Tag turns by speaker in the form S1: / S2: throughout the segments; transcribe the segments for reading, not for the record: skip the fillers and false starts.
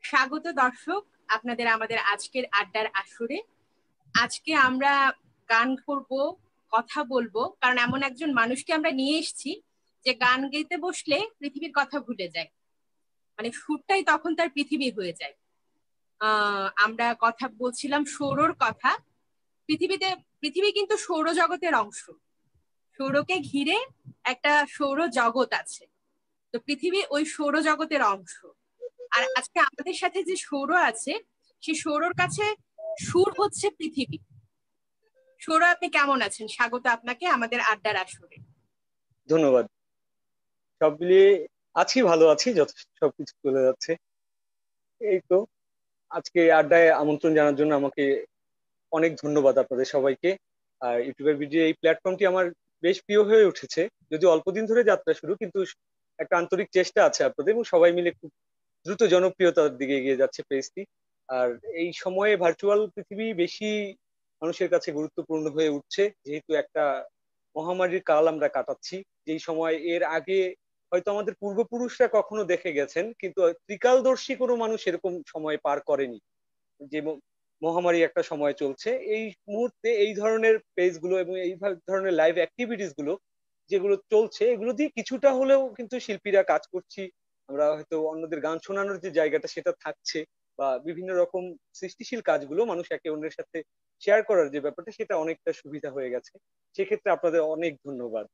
S1: স্বাগত দর্শক, আপনাদের আমাদের আজকের আড্ডার আসরে। আজকে আমরা গান করব, কথা বলবো, কারণ এমন একজন মানুষকে আমরা নিয়ে এসেছি যে গান গাইতে বসলে পৃথিবীর কথা ভুলে যায়। মানে সুরটাই তখন তার পৃথিবী হয়ে যায়। আমরা কথা বলছিলাম সৌরর কথা। পৃথিবীতে পৃথিবী কিন্তু সৌরজগতের অংশ। সৌরকে ঘিরে একটা সৌর জগৎ আছে। তো পৃথিবী ওই সৌরজগতের অংশ। আর আজকে আমাদের সাথে যে সৌর আছে, সেই সৌরর কাছে সুর হচ্ছে পৃথিবী। সৌর, আপনি কেমন আছেন? স্বাগত আপনাকে আমাদের আড্ডার আসরে।
S2: ধন্যবাদ। সব মিলিয়ে আছি, ভালো আছি, যথেষ্ট সবকিছু চলে যাচ্ছে। এই তো, আজকে আড্ডায় আমন্ত্রণ জানার জন্য আমাকে অনেক ধন্যবাদ আপনাদের সবাইকে। আর ইউটিউবের ভিডিও এই প্ল্যাটফর্মটি আমার বেশ প্রিয় হয়ে উঠেছে, যদি অল্প দিন ধরে যাত্রা শুরু, কিন্তু একটা আন্তরিক চেষ্টা আছে আপনাদের এবং সবাই মিলে খুব দ্রুত জনপ্রিয়তার দিকে এগিয়ে যাচ্ছে পেজটি। আর এই সময়ে ভার্চুয়াল পৃথিবী বেশি মানুষের কাছে গুরুত্বপূর্ণ হয়ে উঠছে, যেহেতু একটা মহামারীর কাল আমরা কাটাচ্ছি। যেই সময় এর আগে হয়তো আমাদের পূর্বপুরুষরা কখনো দেখে গেছেন, কিন্তু ত্রিকালদর্শী কোনো মানুষ এরকম সময় পার করেনি। যে মহামারী একটা সময় চলছে, এই মুহূর্তে এই ধরনের পেজ গুলো এবং এই ধরনের লাইভ অ্যাক্টিভিটিস গুলো যেগুলো চলছে, এগুলো দিয়ে কিছুটা হলেও কিন্তু শিল্পীরা কাজ করছি। আমরা হয়তো অন্যদের গান শোনানোর যে জায়গাটা সেটা থাকছে, বা বিভিন্ন রকম সৃষ্টিশীল কাজগুলো মানুষ একে অন্যের সাথে শেয়ার করার যে ব্যাপারটা, সেটা অনেকটা সুবিধা হয়ে গেছে। সেক্ষেত্রে আপনাদের অনেক ধন্যবাদ।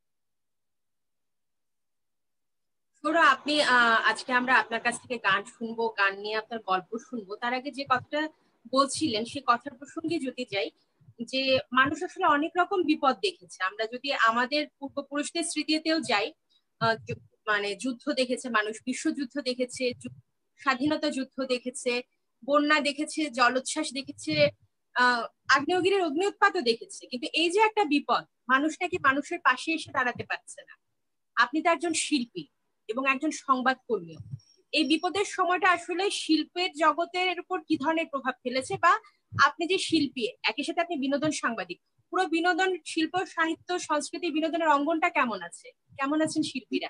S1: সৌর, আপনি আজকে আমরা আপনার কাছ থেকে গান শুনবো, গান নিয়ে আপনার গল্প শুনবো। তার আগে যে কথাটা বলছিলেন সেই কথার প্রসঙ্গে যদি যাই, যে মানুষ আসলে অনেক রকম বিপদ দেখেছে। আমরা যদি আমাদের পূর্বপুরুষদের স্মৃতিতেও যাই, মানে যুদ্ধ দেখেছে মানুষ, বিশ্বযুদ্ধ দেখেছে, স্বাধীনতা যুদ্ধ দেখেছে, বন্যা দেখেছে, জলোচ্ছ্বাস দেখেছে, আহ আগ্নেয়গিরির অগ্নি উৎপাতও দেখেছে। কিন্তু এই যে একটা বিপদ, মানুষ নাকি মানুষের পাশে এসে দাঁড়াতে পারছে না। আপনি তো একজন শিল্পী এবং একজন সংবাদকর্মী। এই বিপদের সময়টা আসলে শিল্পের জগতের উপর কি ধরনের প্রভাব ফেলেছে, বা আপনি যে শিল্পী, একই সাথে আপনি বিনোদন সাংবাদিক, পুরো বিনোদন শিল্প, সাহিত্য, সংস্কৃতি, বিনোদনের অঙ্গনটা কেমন আছে? কেমন আছেন শিল্পীরা?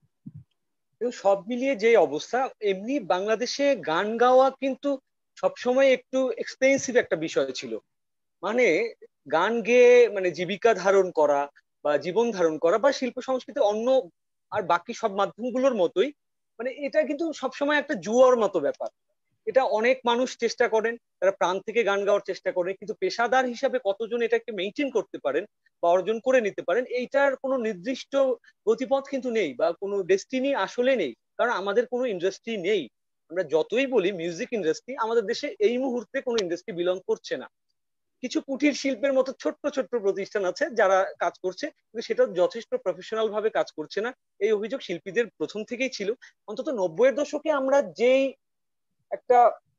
S2: এবং সব মিলিয়ে যে অবস্থা, এমনি বাংলাদেশে গান গাওয়া কিন্তু সবসময় একটু এক্সপেন্সিভ একটা বিষয় ছিল। মানে গান গেয়ে মানে জীবিকা ধারণ করা বা জীবন ধারণ করা বা শিল্প সংস্কৃতি অন্য আর বাকি সব মাধ্যমগুলোর মতোই, মানে এটা কিন্তু সবসময় একটা জুয়ার মতো ব্যাপার। এটা অনেক মানুষ চেষ্টা করেন, তারা প্রাণ থেকে গান গাওয়ার চেষ্টা করেন, কিন্তু পেশাদার হিসাবে কতজন এটাকে মেনটেন করতে পারেন বা অর্জন করে নিতে পারেন, এইটার কোনো নির্দিষ্ট গতিপথ কিন্তু নেই, বা কোনো ডেস্টিনি আসলে নেই। কারণ আমাদের কোনো ইন্ডাস্ট্রি নেই। আমরা যতই বলি মিউজিক ইন্ডাস্ট্রি, আমাদের দেশে এই মুহূর্তে কোনো ইন্ডাস্ট্রি বিলং করছে না। কিছু কুটির শিল্পের মতো ছোট্ট ছোট্ট প্রতিষ্ঠান আছে যারা কাজ করছে, কিন্তু সেটা যথেষ্ট প্রফেশনাল ভাবে কাজ করছে না। এই অভিযোগ শিল্পীদের প্রথম থেকেই ছিল। অন্তত 90-এর দশকে আমরা যেই একটা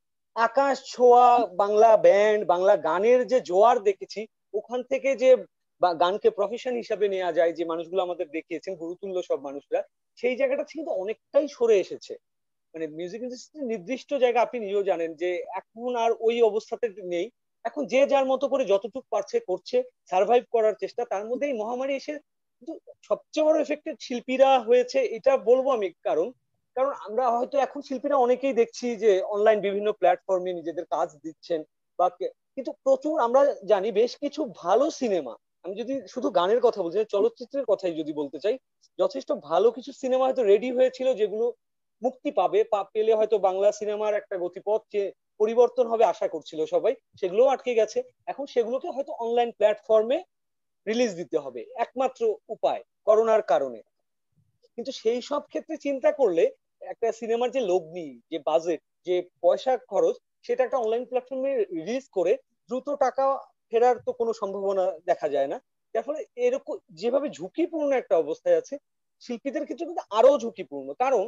S2: আকাশ ছোঁয়া বাংলা ব্যান্ড, বাংলা গানের যে জোয়ার দেখেছি, ওখান থেকে যে গানকে প্রফেশন হিসাবে নেওয়া যায়, যে মানুষগুলো আমাদের দেখিয়েছেন গুরুতুল্য সব মানুষরা, সেই জায়গাটা কিন্তু অনেকটাই সরে এসেছে। মানে মিউজিক ইন্ডাস্ট্রির নির্দিষ্ট জায়গা আপনি নিজেও জানেন যে এখন আর ওই অবস্থাতে নেই। এখন যে যার মতো করে যতটুকু পারছে করছে, সার্ভাইভ করার চেষ্টা। তার মধ্যে এই মহামারী এসে কিন্তু সবচেয়ে বড় এফেক্টেড শিল্পীরা হয়েছে, এটা বলবো আমি। কারণ কারণ আমরা হয়তো এখন শিল্পীরা অনেকেই দেখছি যে অনলাইন বিভিন্ন প্ল্যাটফর্মে নিজেদের কাজ দিচ্ছেন, বা কিন্তু প্রচুর আমরা জানি বেশ কিছু ভালো সিনেমা, আমি যদি শুধু গানের কথা বলছি না, চলচ্চিত্রের কথাই যদি বলতে চাই, যথেষ্ট ভালো কিছু সিনেমা হয়তো রেডি হয়েছিল, যেগুলো মুক্তি পাবে, পেলে হয়তো বাংলা সিনেমার একটা গতিপথ যে পরিবর্তন হবে আশা করছিল সবাই, সেগুলো আটকে গেছে। এখন সেগুলোকে হয়তো অনলাইন প্ল্যাটফর্মে রিলিজ দিতে হবে, একমাত্র উপায় করোনার কারণে। কিন্তু সেই সব ক্ষেত্রে চিন্তা করলে একটা সিনেমার যে লগ্নি, যে বাজেট, যে পয়সা খরচ, সেটা একটা অনলাইন প্ল্যাটফর্মে রিলিজ করে দ্রুত টাকা ফেরার তো কোনো সম্ভাবনা দেখা যায় না। যার ফলে এরকম যেভাবে ঝুঁকিপূর্ণ একটা অবস্থায় আছে, শিল্পীদের ক্ষেত্রে কিন্তু আরো ঝুঁকিপূর্ণ। কারণ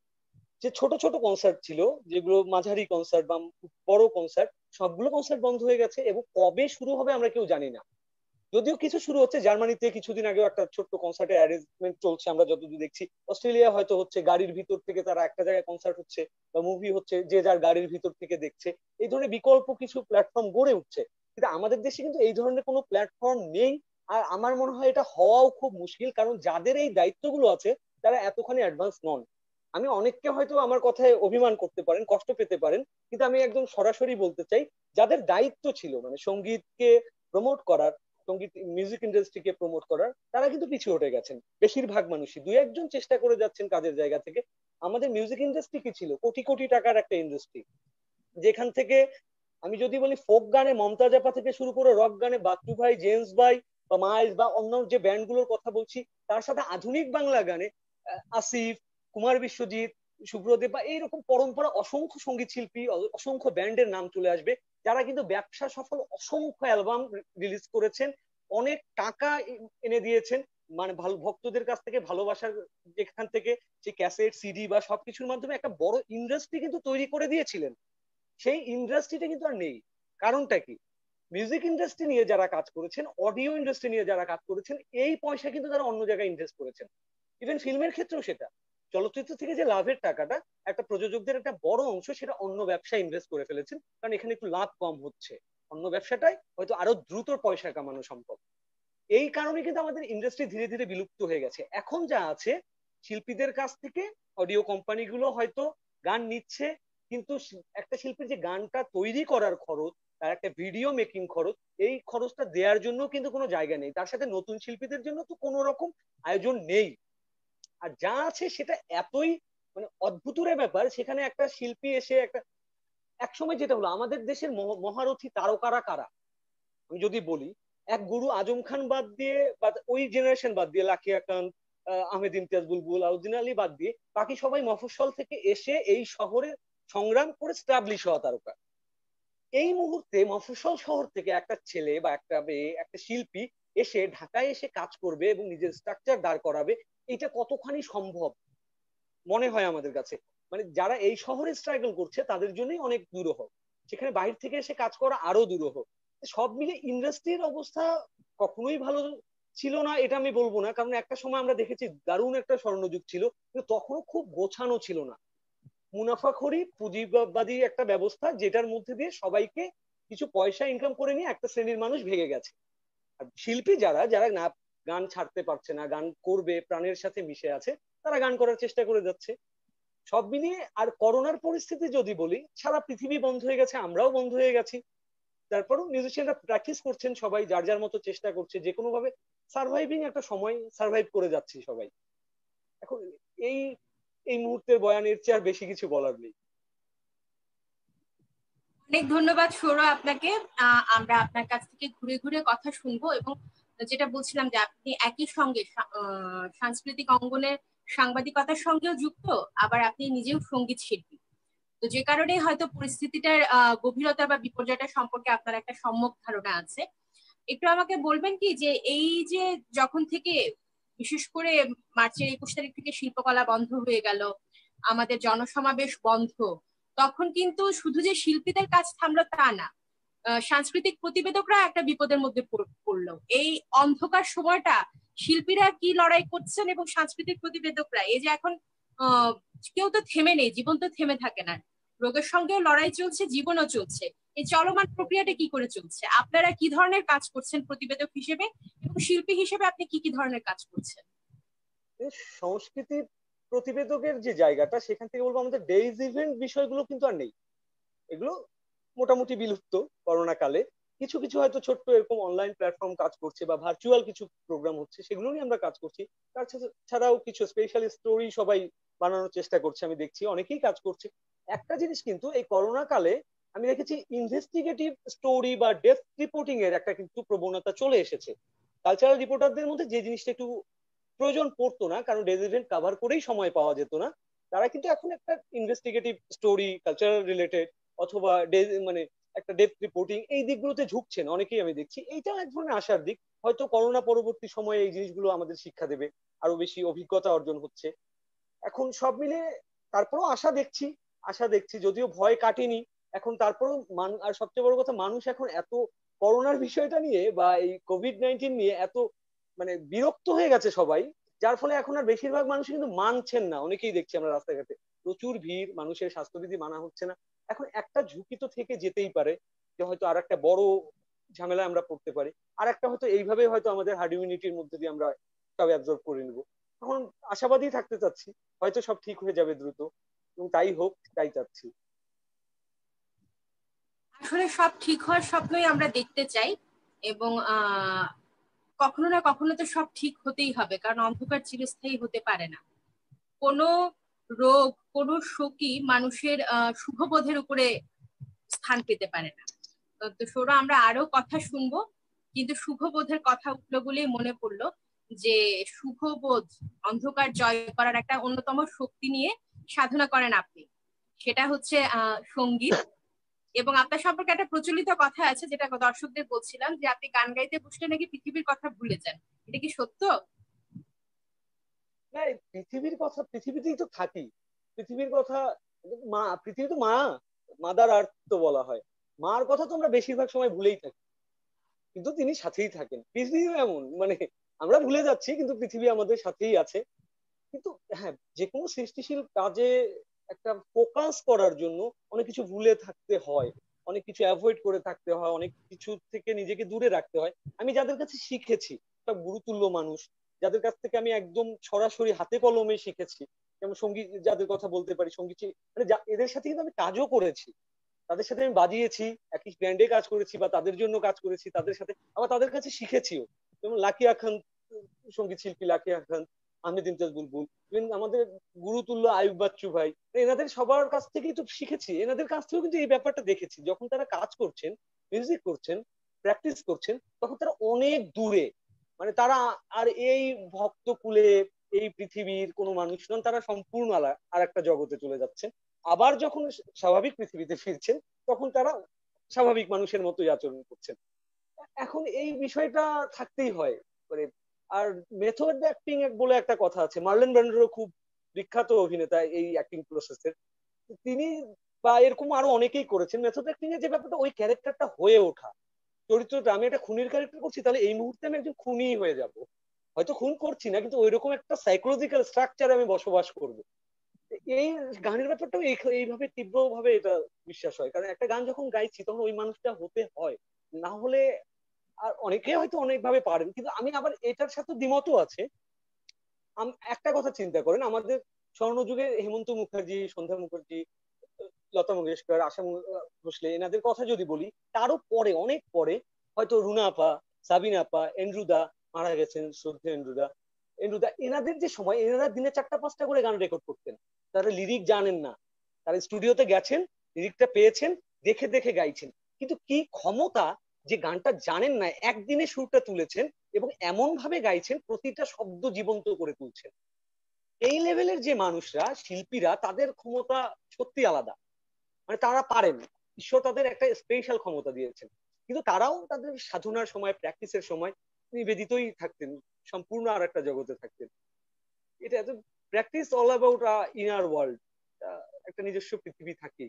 S2: যে ছোট ছোট কনসার্ট ছিল, যেগুলো মাঝারি কনসার্ট বা বড় কনসার্ট, সবগুলো কনসার্ট বন্ধ হয়ে গেছে এবং কবে শুরু হবে আমরা কেউ জানি না। যদিও কিছু শুরু হচ্ছে, জার্মানিতে কিছুদিন আগেও একটা ছোট্ট কনসার্টের অ্যারেঞ্জমেন্ট চলছে আমরা যতদূর দেখছি। অস্ট্রেলিয়া হয়তো হচ্ছে, গাড়ির ভিতর থেকে তারা একটা জায়গায় কনসার্ট হচ্ছে বা মুভি হচ্ছে, যে যার গাড়ির ভিতর থেকে দেখছে। এই ধরনের বিকল্প কিছু প্ল্যাটফর্ম গড়ে উঠছে, কিন্তু আমাদের দেশে কিন্তু এই ধরনের কোনো প্ল্যাটফর্ম নেই। আর আমার মনে হয় এটা হওয়াও খুব মুশকিল, কারণ যাদের এই দায়িত্বগুলো আছে তারা এতখানি অ্যাডভান্স নন। আমি অনেককে হয়তো আমার কথায় অভিমান করতে পারেন, কষ্ট পেতে পারেন, কিন্তু আমি একদম সরাসরি বলতে চাই, যাদের দায়িত্ব ছিল মানে সঙ্গীতকে প্রমোট করার, সঙ্গীত মিউজিক ইন্ডাস্ট্রিকে প্রমোট করার, তারা কিন্তু পিছু হটে গেছেন বেশিরভাগ মানুষই। দুই একজন চেষ্টা করে যাচ্ছেন কাজের জায়গা থেকে। আমাদের মিউজিক ইন্ডাস্ট্রি কি ছিল, কোটি কোটি টাকার একটা ইন্ডাস্ট্রি, যেখান থেকে আমি যদি বলি ফোক গানে মমতাজ আপা থেকে শুরু করে রক গানে বাচ্চু ভাই, জেমস ভাই বা মাইলস বা অন্য যে ব্যান্ড গুলোর কথা বলছি, তার সাথে আধুনিক বাংলা গানে আসিফ, কুমার বিশ্বজিৎ, শুভ্রদেব বা এইরকম পরম্পরা অসংখ্য সঙ্গীত শিল্পী, অসংখ্য ব্যান্ডের নাম চলে আসবে, যারা কিন্তু ব্যবসা সফল অসংখ্য অ্যালবাম রিলিজ করেছেন, অনেক টাকা এনে দিয়েছেন, মানে ভালো ভক্তদের কাছ থেকে ভালোবাসার যেখান থেকে যে ক্যাসেট সিডি বা সবকিছুর মাধ্যমে একটা বড় ইন্ডাস্ট্রি কিন্তু তৈরি করে দিয়েছিলেন। সেই ইন্ডাস্ট্রিটা কিন্তু আর নেই। কারণটা কি? মিউজিক ইন্ডাস্ট্রি নিয়ে যারা কাজ করেছেন, অডিও ইন্ডাস্ট্রি নিয়ে যারা কাজ করেছেন, এই পয়সা কিন্তু তারা অন্য জায়গায় ইনভেস্ট করেছেন। ইভেন ফিল্মের ক্ষেত্রেও সেটা, চলচ্চিত্র থেকে যে লাভের টাকাটা একটা প্রযোজকদের একটা বড় অংশ সেটা অন্য ব্যবসায় ইনভেস্ট করে ফেলেছেন, কারণ এখানে একটু লাভ কম হচ্ছে, অন্য ব্যবসাটায় হয়তো আরো দ্রুত পয়সা কামানো সম্ভব। এই কারণে কিন্তু আমাদের ইন্ডাস্ট্রি ধীরে ধীরে বিলুপ্ত হয়ে গেছে। এখন যা আছে, শিল্পীদের কাছ থেকে অডিও কোম্পানিগুলো হয়তো গান নিচ্ছে, কিন্তু একটা শিল্পীর যে গানটা তৈরি করার খরচ, তার একটা ভিডিও মেকিং খরচ, এই খরচটা দেওয়ার জন্য কিন্তু কোনো জায়গা নেই। তার সাথে নতুন শিল্পীদের জন্য তো কোনো রকম আয়োজন নেই। আর যা আছে সেটা এতই মানে অদ্ভুতুরে ব্যাপার, সেখানে একটা শিল্পী এসে একটা একসময় যেটা হলো, আমাদের দেশের মহারথী তারকারা কারা আমি যদি বলি, এক গুরু আজম খান বাদ দিয়ে বা ওই জেনারেশন বাদ দিয়ে, লাকিয়া খান, আহমেদ ইমতিয়াজ বুলবুল, আউদ্দিন আলী বাদ দিয়ে বাকি সবাই মফস্বল থেকে এসে এই শহরে সংগ্রাম করে স্টাবলিশ হওয়া তারকা। এই মুহূর্তে মফস্বল শহর থেকে একটা ছেলে বা একটা মেয়ে, একটা শিল্পী এসে ঢাকায় এসে কাজ করবে এবং নিজের স্ট্রাকচার দাঁড় করাবে, এটা কতখানি সম্ভব মনে হয় আমাদের কাছে? মানে যারা এই শহরে স্ট্রাগল করছে তাদের জন্যই অনেক দুরূহ, সেখানে বাইরে থেকে এসে কাজ করা আরো দুরূহ। সব মিলে ইন্ডাস্ট্রির অবস্থা কখনোই ভালো ছিল না এটা আমি বলবো না, কারণ একটা সময় আমরা দেখেছি দারুণ একটা স্বর্ণযুগ ছিল, কিন্তু তখনও খুব গোছানো ছিল না। মুনাফাখোরি পুঁজিবাদী একটা ব্যবস্থা, যেটার মধ্যে দিয়ে সবাইকে কিছু পয়সা ইনকাম করে নিয়ে একটা শ্রেণীর মানুষ ভেঙে গেছে। আর শিল্পী যারা যারা না গান ছাড়তে পারছে না, গান করবে প্রাণের সাথে মিশে আছে, তারা গান করার চেষ্টা করে যাচ্ছে। সব মিলিয়ে আর করোনার পরিস্থিতি যদি বলি, সারা পৃথিবী বন্ধ হয়ে গেছে, আমরাও বন্ধ হয়ে গেছি, তারপরও মিউজিশিয়ানরা প্র্যাকটিস করছেন, সবাই যার যার মতো চেষ্টা করছে, যে কোনো ভাবে সার্ভাইভিং একটা সময় সার্ভাইভ করে যাচ্ছি সবাই। এখন এই এই মুহূর্তের বয়ানের চেয়ে আর বেশি কিছু বলার নেই।
S1: অনেক ধন্যবাদ সৌরভ আপনাকে। আমরা আপনার কাছ থেকে ঘুরে ঘুরে কথা শুনবো, এবং যেটা বলছিলাম যে আপনি একই সঙ্গে সাংস্কৃতিক অঙ্গনের সাংবাদিকতার সঙ্গেও যুক্ত, আবার আপনি নিজেও সঙ্গীত শিল্পী। তো যে কারণে হয়তো পরিস্থিতিটার গভীরতা বা বিপর্যয়টা সম্পর্কে আপনার একটা সম্যক ধারণা আছে। একটু আমাকে বলবেন কি যে এই যে যখন থেকে বিশেষ করে মার্চের 21 তারিখ থেকে শিল্পকলা বন্ধ হয়ে গেল, আমাদের জনসমাবেশ বন্ধ, তখন কিন্তু শুধু যে শিল্পীদের কাজ থামলো তা না, সাংস্কৃতিক প্রতিবেদকরা একটা বিপদের মধ্যে পড়লো। এই অন্ধকার সময়টা শিল্পীরা কি লড়াই করছেন এবং সাংস্কৃতিক প্রতিবেদকরা, এই যে এখন আহ কেউ তো থেমে নেই, জীবন তো থেমে থাকে না, রোগের সঙ্গেও লড়াই চলছে, জীবনও চলছে, এই চলমান প্রক্রিয়াটা কি করে চলছে? আপনারা কি ধরনের কাজ করছেন প্রতিবেদক হিসেবে, এবং শিল্পী হিসেবে আপনি কি কি ধরনের কাজ করছেন?
S2: সংস্কৃতির প্রতিবেদকের যে জায়গাটা, সেখান থেকে বলবো আমাদের ডেইজ ইভেন্ট বিষয়গুলো কিন্তু আর নেই, এগুলো মোটামুটি বিলুপ্ত। করোনা কালে কিছু কিছু হয়তো ছোট্ট এরকম অনলাইন প্ল্যাটফর্ম কাজ করছে বা ভার্চুয়াল কিছু প্রোগ্রাম হচ্ছে, সেগুলো নিয়ে আমরা কাজ করছি। ছাড়াও কিছু স্পেশাল স্টোরি সবাই বানানোর চেষ্টা করছে, আমি দেখছি অনেকেই কাজ করছে। একটা জিনিস কিন্তু এই করোনা কালে আমি দেখেছি, ইনভেস্টিগেটিভ স্টোরি বা ডেথ রিপোর্টিং এর একটা কিন্তু প্রবণতা চলে এসেছে। কালচারাল রিপোর্টারদের মধ্যে যে জিনিসটা একটু প্রয়োজন পড়তো না, কারণ ডেজ ইভেন্ট কভার করেই সময় পাওয়া যেত না, তারা কিন্তু এখন একটা ইনভেস্টিগেটিভ স্টোরি, কালচারাল রিলেটেড, অথবা মানে একটা ডেথ রিপোর্টিং, এই দিকগুলোতে ঝুঁকছেন অনেকেই আমি দেখছি। এইটাও এক ধরনের আশার দিক, হয়তো করোনা পরবর্তী সময়ে এই জিনিসগুলো আমাদের শিক্ষা দেবে, আরো বেশি অভিজ্ঞতা অর্জন হচ্ছে এখন সব মিলে। তারপরেও আশা দেখছি যদিও ভয় কাটেনি এখন, তারপরেও আর সবচেয়ে বড় কথা, মানুষ এখন এত করোনার বিষয়টা নিয়ে বা এই কোভিড-19 নিয়ে এত মানে বিরক্ত হয়ে গেছে সবাই, যার ফলে এখন আর বেশিরভাগ মানুষ কিন্তু মানছেন না। অনেকেই দেখছি আমরা রাস্তাঘাটে প্রচুর ভিড়, মানুষের স্বাস্থ্যবিধি মানা হচ্ছে না। এখন একটা ঝুঁকি তো থেকে যেতেই পারে, যে হয়তো আর একটা বড় ঝামেলায় আমরা পড়তে পারি, আর একটা হয়তো এইভাবে হয়তো আমাদের হার্ড ইমিউনিটির মধ্যে দিয়ে আমরা সব অ্যাবজর্ব করে নিব। এখন আশাবাদী থাকতে চাচ্ছি, হয়তো সব ঠিক হয়ে যাবে দ্রুত, এবং তাই হোক, তাই চাচ্ছি।
S1: আসলে সব ঠিক হওয়ার স্বপ্নই আমরা দেখতে চাই, এবং কখনো না কখনো তো সব ঠিক হতেই হবে, কারণ অন্ধকার চিরস্থায়ী হতে পারে না। কোনো রোগ, কোনো শোকই মানুষের শুভবোধের উপরে স্থান পেতে পারে না। তো সৌরভ, আমরা আরো কথা শুনবো, কিন্তু শুভবোধের কথা উঠলো বলেই মনে পড়লো যে শুভবোধ অন্ধকার জয় করার একটা অন্যতম শক্তি নিয়ে সাধনা করেন আপনি, সেটা হচ্ছে সঙ্গীত। এবং আপনার সম্পর্কে একটা প্রচলিত কথা আছে, যেটা দর্শকদের বলছিলাম, যে আপনি গান গাইতে বসলে নাকি পৃথিবীর কথা ভুলে যান। এটা কি সত্য?
S2: না, পৃথিবীর কথা, পৃথিবীতেই তো থাকি, পৃথিবীর কথা, মা, পৃথিবী তো মা, মাদার আর্থ তো বলা হয়, মার কথা তো আমরা বেশিরভাগ সময় ভুলেই থাকি, কিন্তু তিনি সাথেই থাকেন। পৃথিবীও এমন, মানে আমরা ভুলে যাচ্ছি কিন্তু পৃথিবী আমাদের সাথেই আছে। কিন্তু হ্যাঁ, যে কোনো সৃষ্টিশীল কাজে একটা ফোকাস করার জন্য অনেক কিছু ভুলে থাকতে হয়, অনেক কিছু অ্যাভয়েড করে থাকতে হয়, অনেক কিছু থেকে নিজেকে দূরে রাখতে হয়। আমি যাদের কাছে শিখেছি, সব গুরুতুল্য মানুষ, যাদের কাছ থেকে আমি একদম সরাসরি হাতে কলমে শিখেছি, যেমন সঙ্গীত, যাদের কথা বলতে পারি, সঙ্গীত মানে এদের সাথে কিন্তু আমি কাজও করেছি, তাদের সাথে আমি বাজিয়েছি, একই ব্যান্ডে কাজ করেছি বা তাদের জন্য কাজ করেছি তাদের সাথে, আবার তাদের কাছে শিখেছিও। যেমন লাকিয়া খান, সঙ্গীত শিল্পী লাকিয়া খান, আহমেদ ইমতিয়াজ বুলবুল, আমাদের গুরুতুল্য আয়ুব বাচ্চু ভাই, এনাদের সবার কাছ থেকেই তো শিখেছি, এনাদের কাছ থেকেও কিন্তু এই ব্যাপারটা দেখেছি, যখন তারা কাজ করছেন, মিউজিক করছেন, প্র্যাকটিস করছেন, তখন তারা অনেক দূরে, মানে তারা আর এই ভক্ত কুলে, এই পৃথিবীর কোনো মানুষ নন, তারা সম্পূর্ণ আর একটা জগতে চলে যাচ্ছেন। আবার যখন স্বাভাবিক পৃথিবীতে ফিরছেন, তখন তারা স্বাভাবিক মানুষের মতোই আচরণ করছেন। এখন এই বিষয়টা থাকতেই হয়, মানে আর মেথড অ্যাক্টিং বলে একটা কথা আছে, মার্লেন ব্র্যান্ডোরও খুব বিখ্যাত অভিনেতা এই অ্যাক্টিং প্রসেসের, তিনি বা এরকম আরো অনেকেই করেছেন মেথড অ্যাক্টিং এর, যে ব্যাপারটা ওই ক্যারেক্টারটা হয়ে ওঠা, চরিত্রটা, আমি একটা খুনির ক্যারেক্টার করছি, তাহলে এই মুহূর্তে আমি একজন খুনি হয়ে যাব, হয়তো খুন করছি না, কিন্তু ওইরকম একটা সাইকোলজিক্যাল স্ট্রাকচারে আমি বসবাস করব। এই গানের ব্যাপারটাও এইভাবে তীব্রভাবে এটা বিশ্বাস হয়, কারণ একটা গান যখন গাইছি তখন ওই মানুষটা হতে হয়, না হলে, আর অনেকে হয়তো অনেকভাবে পারেন, কিন্তু আমি আবার এটার সাথে দ্বিমতও আছে। একটা কথা চিন্তা করেন, আমাদের স্বর্ণযুগে হেমন্ত মুখার্জি, সন্ধ্যা মুখার্জি, লতা মঙ্গেশকর, আশা ভোসলে, এনাদের কথা যদি বলি, তারও পরে, অনেক পরে হয়তো রুনা আপা, সাবিনা আপা, এন্ড্রুদা মারা গেছেন, শ্রদ্ধে এন্ড্রুদা, এনাদের যে সময়, এনারা দিনে 4টা 5টা করে গান রেকর্ড করতেন, তারা লিরিক জানেন না, তারা স্টুডিওতে গেছেন, লিরিকটা পেয়েছেন, দেখে দেখে গাইছেন, কিন্তু কি ক্ষমতা, যে গানটা জানেন না, একদিনে সুরটা তুলেছেন এবং এমন ভাবে গাইছেন, প্রতিটা শব্দ জীবন্ত করে তুলছেন। এই লেভেলের যে মানুষরা, শিল্পীরা, তাদের ক্ষমতা সত্যি আলাদা, মানে তারা পারেন, ঈশ্বর তাদের একটা স্পেশাল ক্ষমতা দিয়েছেন, কিন্তু তারাও তাদের সাধনার সময়, প্র্যাকটিসের সময় নিবেদিতই থাকতেন, সম্পূর্ণ আর একটা জগতে থাকতেন। এটা এত practice all about inner world, একটা নিজস্ব পৃথিবী থাকেই।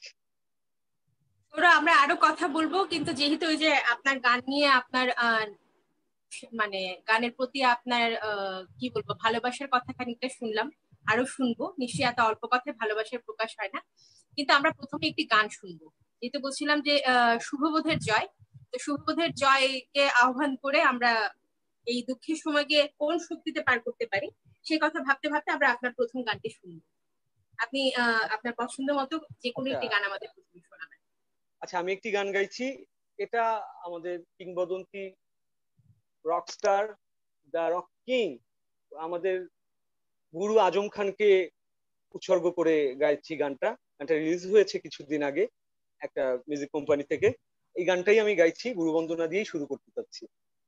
S1: ওরা আমরা আরো কথা বলবো, কিন্তু যেহেতু ওই যে আপনার গান নিয়ে আপনার মানে গানের প্রতি আপনার কি বলবো ভালোবাসার কথা খানিকটা শুনলাম, আরো শুনবো নিশ্চয়ই, এত অল্প কথায় ভালোবাসার প্রকাশ হয় না। কিন্তু আমরা প্রথমে একটি গান শুনবো, যেহেতু বলছিলাম যে শুভবোধের জয়। তো শুভবোধের জয়কে আহ্বান করে আমরা এই দুঃখের সময়কে কোন শক্তিতে পার করতে পারি, সেই কথা ভাবতে ভাবতে আমরা আপনার প্রথম গানটি শুনবো। আপনি আপনার পছন্দ মতো যে কোনো
S2: আচ্ছা,
S1: একটি গান আমাদের প্রথমে শোনাবেন।
S2: আচ্ছা, আমি একটি গান গাইছি, এটা আমাদের কিংবদন্তি রকস্টার, দ্য রক কিং, আমাদের গুরু আজম খানকে উৎসর্গ করে গাইছি গানটা। গানটা রিলিজ হয়েছে কিছুদিন আগে একটা মিউজিক কোম্পানি থেকে। এই গানটাই আমি গাইছি, গুরু বন্দনা দিয়েই শুরু করতে চাচ্ছি।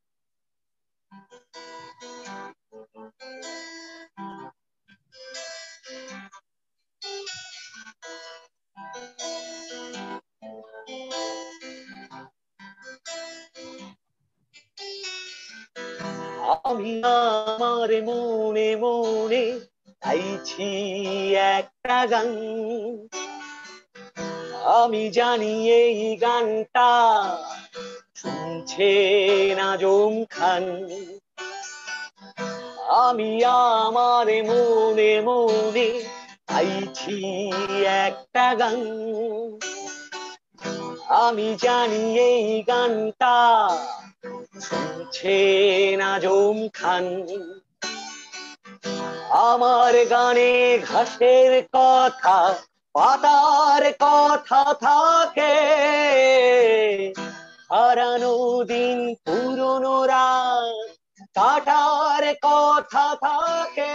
S2: আমি আমার মনে মনে গাইছি একটা গান, আমি জানি এই গানটা শুনছে নাজম খান। আমি আমার মনে মনে গাইছি একটা গান, আমি জানি এই গানটা শুনছে নাজম খান। আমার গানে ঘাসের কথা পাতার কথা থাকে, হারানো দিন পুরনো রাত কাটার কথা থাকে।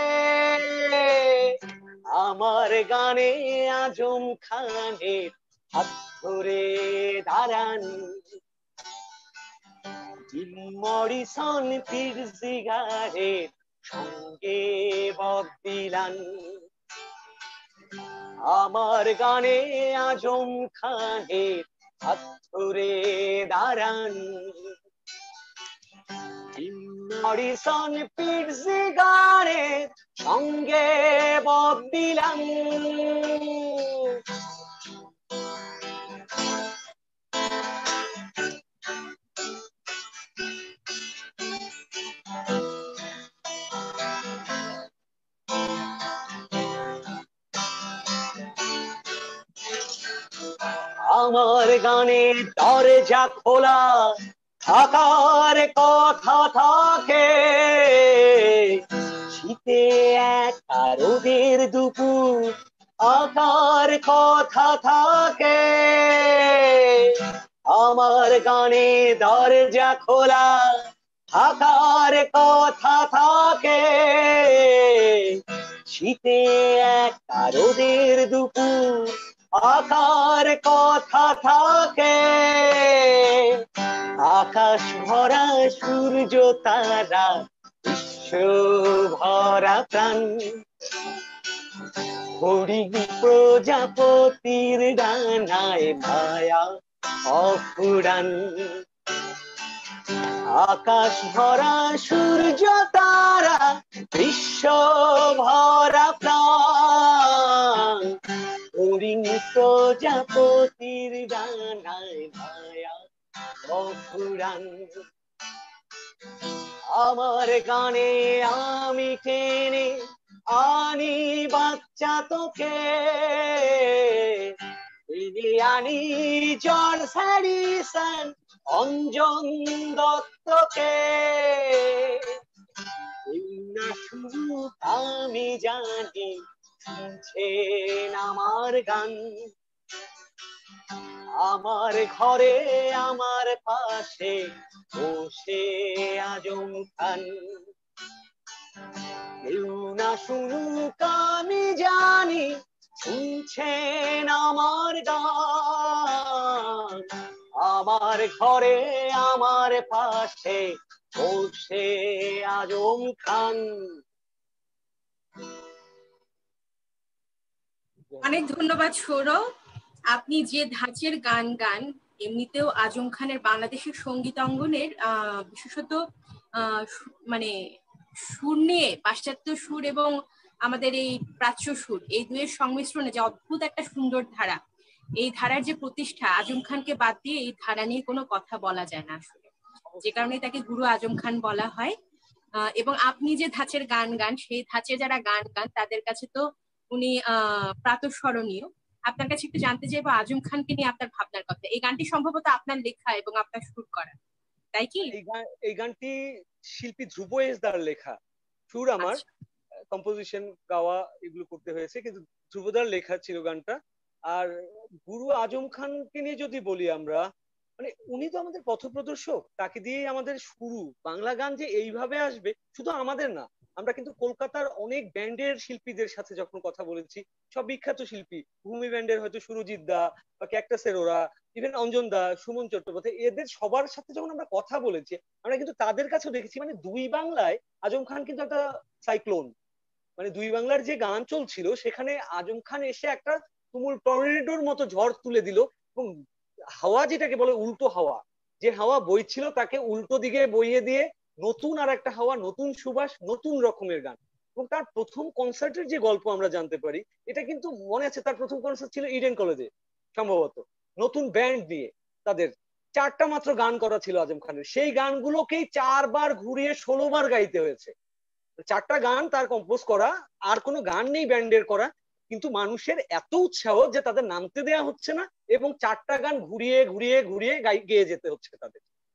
S2: আমার গানে আজম খানের হাত ধরে দাঁড়ান, জিম মরিসন পীর জিগারের সঙ্গে বব দিলান। আমার গানে আজম খানের হাত ধরে দাঁড়ান, জিম মরিসন পীর জিগারের সঙ্গে বব দিলান। আমার গানে দরজা খোলা থাকার কথা থাকে, শীতে এক রোদের দুপুর আকার কথা থাকে। আমার গানে দরজা খোলা থাকার কথা থাকে, শীতে এক রোদের দুপুর আকার কথা থাকে। আকাশ ভরা সূর্য তারা বিশ্ব ভরা প্রাণ, হরিণ প্রজাপতির ডানায় মায়া অফুরান। আকাশ ভরা সূর্য তারা বিশ্ব ভরা প্রাণ, হরিণ প্রজাপতির ডানায় মায়া অফুরান। আমার গানে আমি টেনে আনি বাচ্চা তোকে, আনি জর্জ হ্যারিসন অঞ্জন দত্তকে। না শুধু আমি জানি শুনছেন আমার গান, আমার ঘরে আমার পাশে বসে আজম খান। কেউ না শুনুক আমি জানি শুনছেন আমার গান, আমার ঘরে আমার পাশে বসে আজম খান।
S1: অনেক ধন্যবাদ সৌরভ। আপনি যে ধাঁচের গান গান, এমনিতেও আজম খানের বাংলাদেশের সঙ্গীত অঙ্গনের বিশেষত মানে সুর নিয়ে পাশ্চাত্য সুর এবং আমাদের এই প্রাচ্য সুর, এই দুয়ের সংমিশ্রণে যে অদ্ভুত একটা সুন্দর ধারা, এই ধারার যে প্রতিষ্ঠা, আজম খানকে বাদ দিয়ে এই ধারা নিয়ে কোনো কথা বলা যায় না আসলে, যে কারণে তাকে গুরু আজম খান বলা হয়। এবং আপনি যে ধাঁচের গান গান, সেই ধাঁচে যারা গান গান তাদের কাছে তো উনি প্রাতঃস্মরণীয়। আপনার কাছে একটু জানতে চাইবো আজম খানকে নিয়ে আপনার ভাবনার কথা। এই গানটি সম্ভবত আপনার লেখা এবং আপনার সুর করা, তাই কি?
S2: এই গানটি শিল্পী ধ্রুব এসদার লেখা, সুর আমার, কম্পোজিশন গাওয়া এগুলো করতে হয়েছে, কিন্তু ধ্রুবদার লেখা ছিল গানটা। আর গুরু আজম খানকে নিয়ে যদি বলি আমরা, মানে উনি তো আমাদের পথপ্রদর্শক, তাকে দিয়ে আমাদের শুরু। বাংলা গান যে এইভাবে আসবে শুধু আমাদের না, আমরা কিন্তু কলকাতার অনেক ব্যান্ডের শিল্পীদের সাথে যখন কথা বলেছি, সব বিখ্যাত শিল্পী, ভূমি ব্যান্ডের হয়তো সুরজিৎ দা বা ক্যাকটাসের ওরা, ইভেন অঞ্জন দা, সুমন চট্টোপাধ্যায়, এদের সবার সাথে যখন আমরা কথা বলেছি, আমরা কিন্তু তাদের কাছেও দেখেছি মানে দুই বাংলায় আজম খান কিন্তু একটা সাইক্লোন। মানে দুই বাংলার যে গান চলছিল সেখানে আজম খান এসে একটা তুমুল টর্নেডোর মতো ঝড় তুলে দিল, এবং হাওয়া যেটাকে বলে উল্টো হাওয়া, যে হাওয়া বইছিল তাকে উল্টো দিকে বইয়ে দিয়ে নতুন আর একটা হাওয়া, নতুন সুবাস, নতুন রকমের গান। এবং তার প্রথম কনসার্টের যে গল্প আমরা জানতে পারি, এটা কিন্তু মনে আছে, তার প্রথম কনসার্ট ছিল ইডেন কলেজে সম্ভবত, নতুন ব্যান্ড দিয়ে। তাদের 4টা মাত্র গান করা ছিল আজম খানের, সেই গানগুলোকেই 4বার ঘুরিয়ে 16বার গাইতে হয়েছে। 4টা গান তার কম্পোজ করা, আর কোনো গান নেই ব্যান্ডের করা, কিন্তু মানুষের এত উৎসাহ যে তাদের নামতে দেয়া হচ্ছে না, এবং 4টা গান ঘুরিয়ে ঘুরিয়ে ঘুরিয়ে গেয়ে যেতে হচ্ছে তাদের।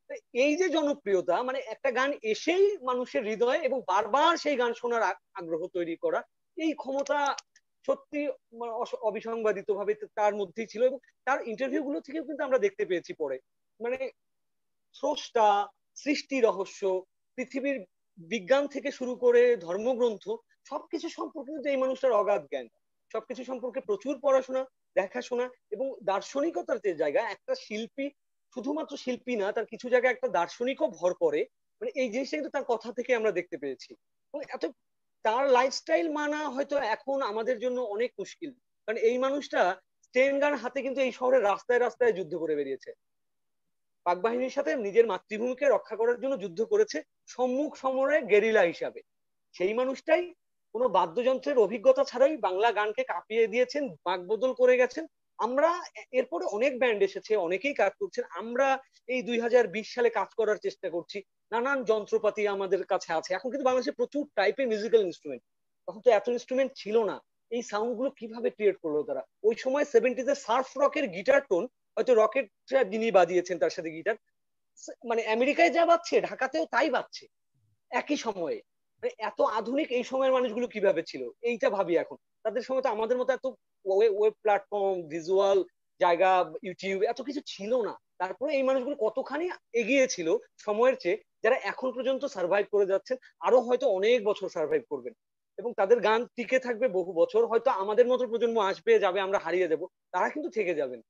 S2: এই যে জনপ্রিয়তা, মানে একটা গান এসেই মানুষের হৃদয়ে এবং বারবার সেই গান শোনার আগ্রহ তৈরি করা, এই ক্ষমতা সত্যি অবিসংবাদিত ভাবে তার মধ্যেই ছিল। এবং তার ইন্টারভিউ গুলো থেকেও কিন্তু আমরা দেখতে পেয়েছি পরে, মানে স্রষ্টা, সৃষ্টি রহস্য, পৃথিবীর বিজ্ঞান থেকে শুরু করে ধর্মগ্রন্থ, সবকিছু সম্পর্কে কিন্তু এই মানুষটার অগাধ জ্ঞান। সবকিছু সম্পর্কে প্রচুর পড়াশোনা, দেখাশোনা, এবং দার্শনিকতার যে জায়গা, একটা শিল্পী শুধুমাত্র শিল্পী না, তার কিছু জায়গায় একটা দার্শনিকও ভর করে, মানে এই জিনিসটা কিন্তু তার কথা থেকে আমরা দেখতে পেয়েছি। এবং এত তার লাইফস্টাইল মানা হয়তো এখন আমাদের জন্য অনেক মুশকিল, কারণ এই মানুষটা স্টেন গান হাতে কিন্তু এই শহরের রাস্তায় রাস্তায় যুদ্ধ করে বেরিয়েছে, পাক বাহিনীর সাথে নিজের মাতৃভূমিকে রক্ষা করার জন্য যুদ্ধ করেছে সম্মুখ সমরে গেরিলা হিসাবে। সেই মানুষটাই কোনো বাদ্যযন্ত্রের অভিজ্ঞতা ছাড়াই বাংলা গানকে কাঁপিয়ে দিয়েছেন, বাকবদল করে গেছেন। আমরা এরপরে অনেক ব্যান্ড এসেছে, অনেকেই কাজ করছেন, আমরা এই 2020 সালে কাজ করার চেষ্টা করছি, নানান যন্ত্রপাতি আমাদের কাছে আছে। এখন কিন্তু বাংলাদেশে প্রচুর টাইপের মিউজিক্যাল ইনস্ট্রুমেন্ট, তখন তো এত ইনস্ট্রুমেন্ট ছিল না। এই সাউন্ড গুলো কিভাবে ক্রিয়েট করলো তারা? ওই সময় 70s সার্ফ রকের গিটার টোন হয়তো রকেট যিনি বাজিয়েছেন তার সাথে গিটার, মানে আমেরিকায় যা বাজছে ঢাকাতেও তাই বাজছে একই সময়ে। মানে এত আধুনিক এই সময়ের মানুষগুলো কিভাবে ছিল এইটা ভাবি এখন। তাদের সময় তো আমাদের মতো এত ওয়েব প্ল্যাটফর্ম, ভিজুয়াল জায়গা, ইউটিউব এত কিছু ছিল না। তারপরে এই মানুষগুলো কতখানি এগিয়ে ছিল সময়ের চেয়ে, যারা এখন পর্যন্ত সার্ভাইভ করে যাচ্ছেন, আরো হয়তো অনেক বছর সার্ভাইভ করবেন, এবং তাদের গান টিকে থাকবে বহু বছর। হয়তো আমাদের মতো প্রজন্ম আসবে যাবে, আমরা হারিয়ে যাব, তারা কিন্তু থেকে যাবেন।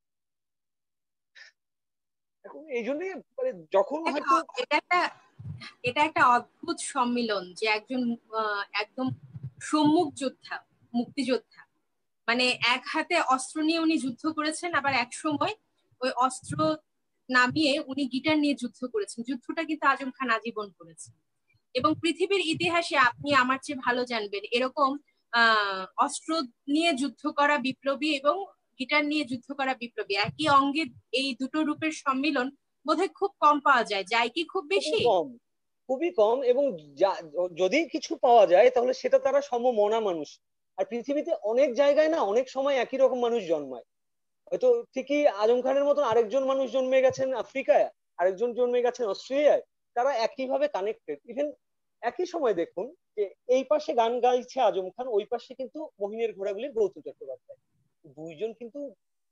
S2: এখন এই জন্যই মানে যখন হয়তো
S1: এটা একটা এটা একটা অদ্ভুত সম্মিলন যে একজন একদম সম্মুখ যোদ্ধা, মুক্তিযোদ্ধা, মানে এক হাতে অস্ত্র নিয়ে উনি যুদ্ধ করেছেন, আবার এক সময় ওই অস্ত্র নামিয়ে উনি গিটার নিয়ে যুদ্ধ করেছেন। যুদ্ধটা কিন্তু আজম খান আজীবন করেছেন। এবং পৃথিবীর ইতিহাসে আপনি আমার চেয়ে ভালো জানবেন এরকম অস্ত্র নিয়ে যুদ্ধ করা বিপ্লবী এবং গিটার নিয়ে যুদ্ধ করা বিপ্লবী একই অঙ্গে, এই দুটো রূপের সম্মিলন বোধহয় খুব কম পাওয়া যায়। যায় কি খুব
S2: খুবই
S1: বেশি?
S2: কম, খুবই কম। এবং যদি কিছু পাওয়া যায় তাহলে সেটা তারা সমমনা মানুষ। আর পৃথিবীতে অনেক জায়গায় না অনেক সময় একই রকম মানুষ জন্মায়। হয়তো ঠিকই আজম খানের মতন আরেকজন মানুষ জন্মে গেছেন আফ্রিকায়, আরেকজন জন্মে গেছেন অস্ট্রেলিয়ায়, তারা একইভাবে কানেক্টেড। ইভেন একই সময় দেখুন যে এই পাশে গান গাইছে আজম খান, ওই পাশে কিন্তু মহিনের ঘোড়াগুলির গৌতম চট্টোপাধ্যায়। দুইজন কিন্তু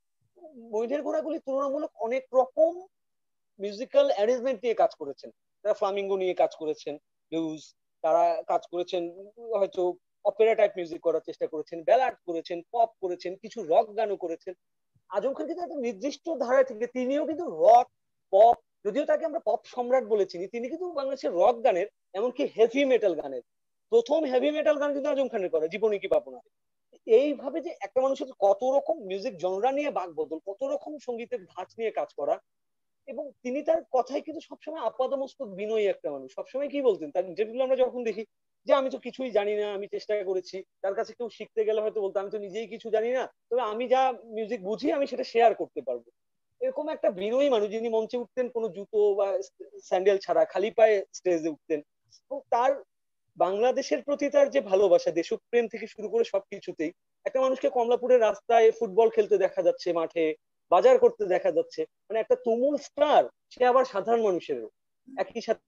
S2: মহিনের ঘোড়াগুলি তুলনামূলক অনেক রকম মিউজিক্যাল অ্যারেঞ্জমেন্ট নিয়ে কাজ করেছেন। তারা ফ্লামিঙ্গো নিয়ে কাজ করেছেন, ব্লুজ, তারা কাজ করেছেন হয়তো অপেরা টাইপ মিউজিক করার চেষ্টা করেছেন, ব্যালাড করেছেন, পপ করেছেন, কিছু রক গানও করেছেন। আজম খান কিন্তু একটা নির্দিষ্ট ধারা থেকে, তিনিও কিন্তু রক, পপ, যদিও তাকে আমরা পপ সম্রাট বলে চিনি, তিনি কিন্তু বাংলাদেশের রক গানের, এমনকি হেভি মেটাল গানের প্রথম হেভি মেটাল গান কিন্তু আজম খানের করা, জীবনী কি পাপনা। এইভাবে যে একটা মানুষের কত রকম মিউজিক জনরা নিয়ে বাক বদল, কত রকম সঙ্গীতের ধাঁচ নিয়ে কাজ করা। এবং তিনি তার কথায় কিন্তু সবসময় আপাদমস্তক বিনয়ী একটা মানুষ। সবসময় কি বলতেন তার ইন্টারভিউ আমরা যখন দেখি, যে আমি তো কিছুই জানি না, আমি চেষ্টা করেছি। তার কাছে কেউ শিখতে গেলে হয়তো বলতো আমি তো নিজেই কিছু জানি না, তবে আমি যা মিউজিক বুঝি আমি সেটা শেয়ার করতে পারবো। এরকম একটা বিনয়ী মানুষ, যিনি মঞ্চে উঠতেন কোনো জুতো বা স্যান্ডেল ছাড়া খালি পায়ে স্টেজে উঠতেন। এবং তার বাংলাদেশের প্রতি তার যে ভালোবাসা, দেশপ্রেম থেকে শুরু করে সবকিছুতেই, একটা মানুষকে কমলাপুরের রাস্তায় ফুটবল খেলতে দেখা যাচ্ছে, মাঠে বাজার করতে দেখা যাচ্ছে, মানে একটা তুমুল স্টার, সে আবার সাধারণ মানুষেরও একই সাথে।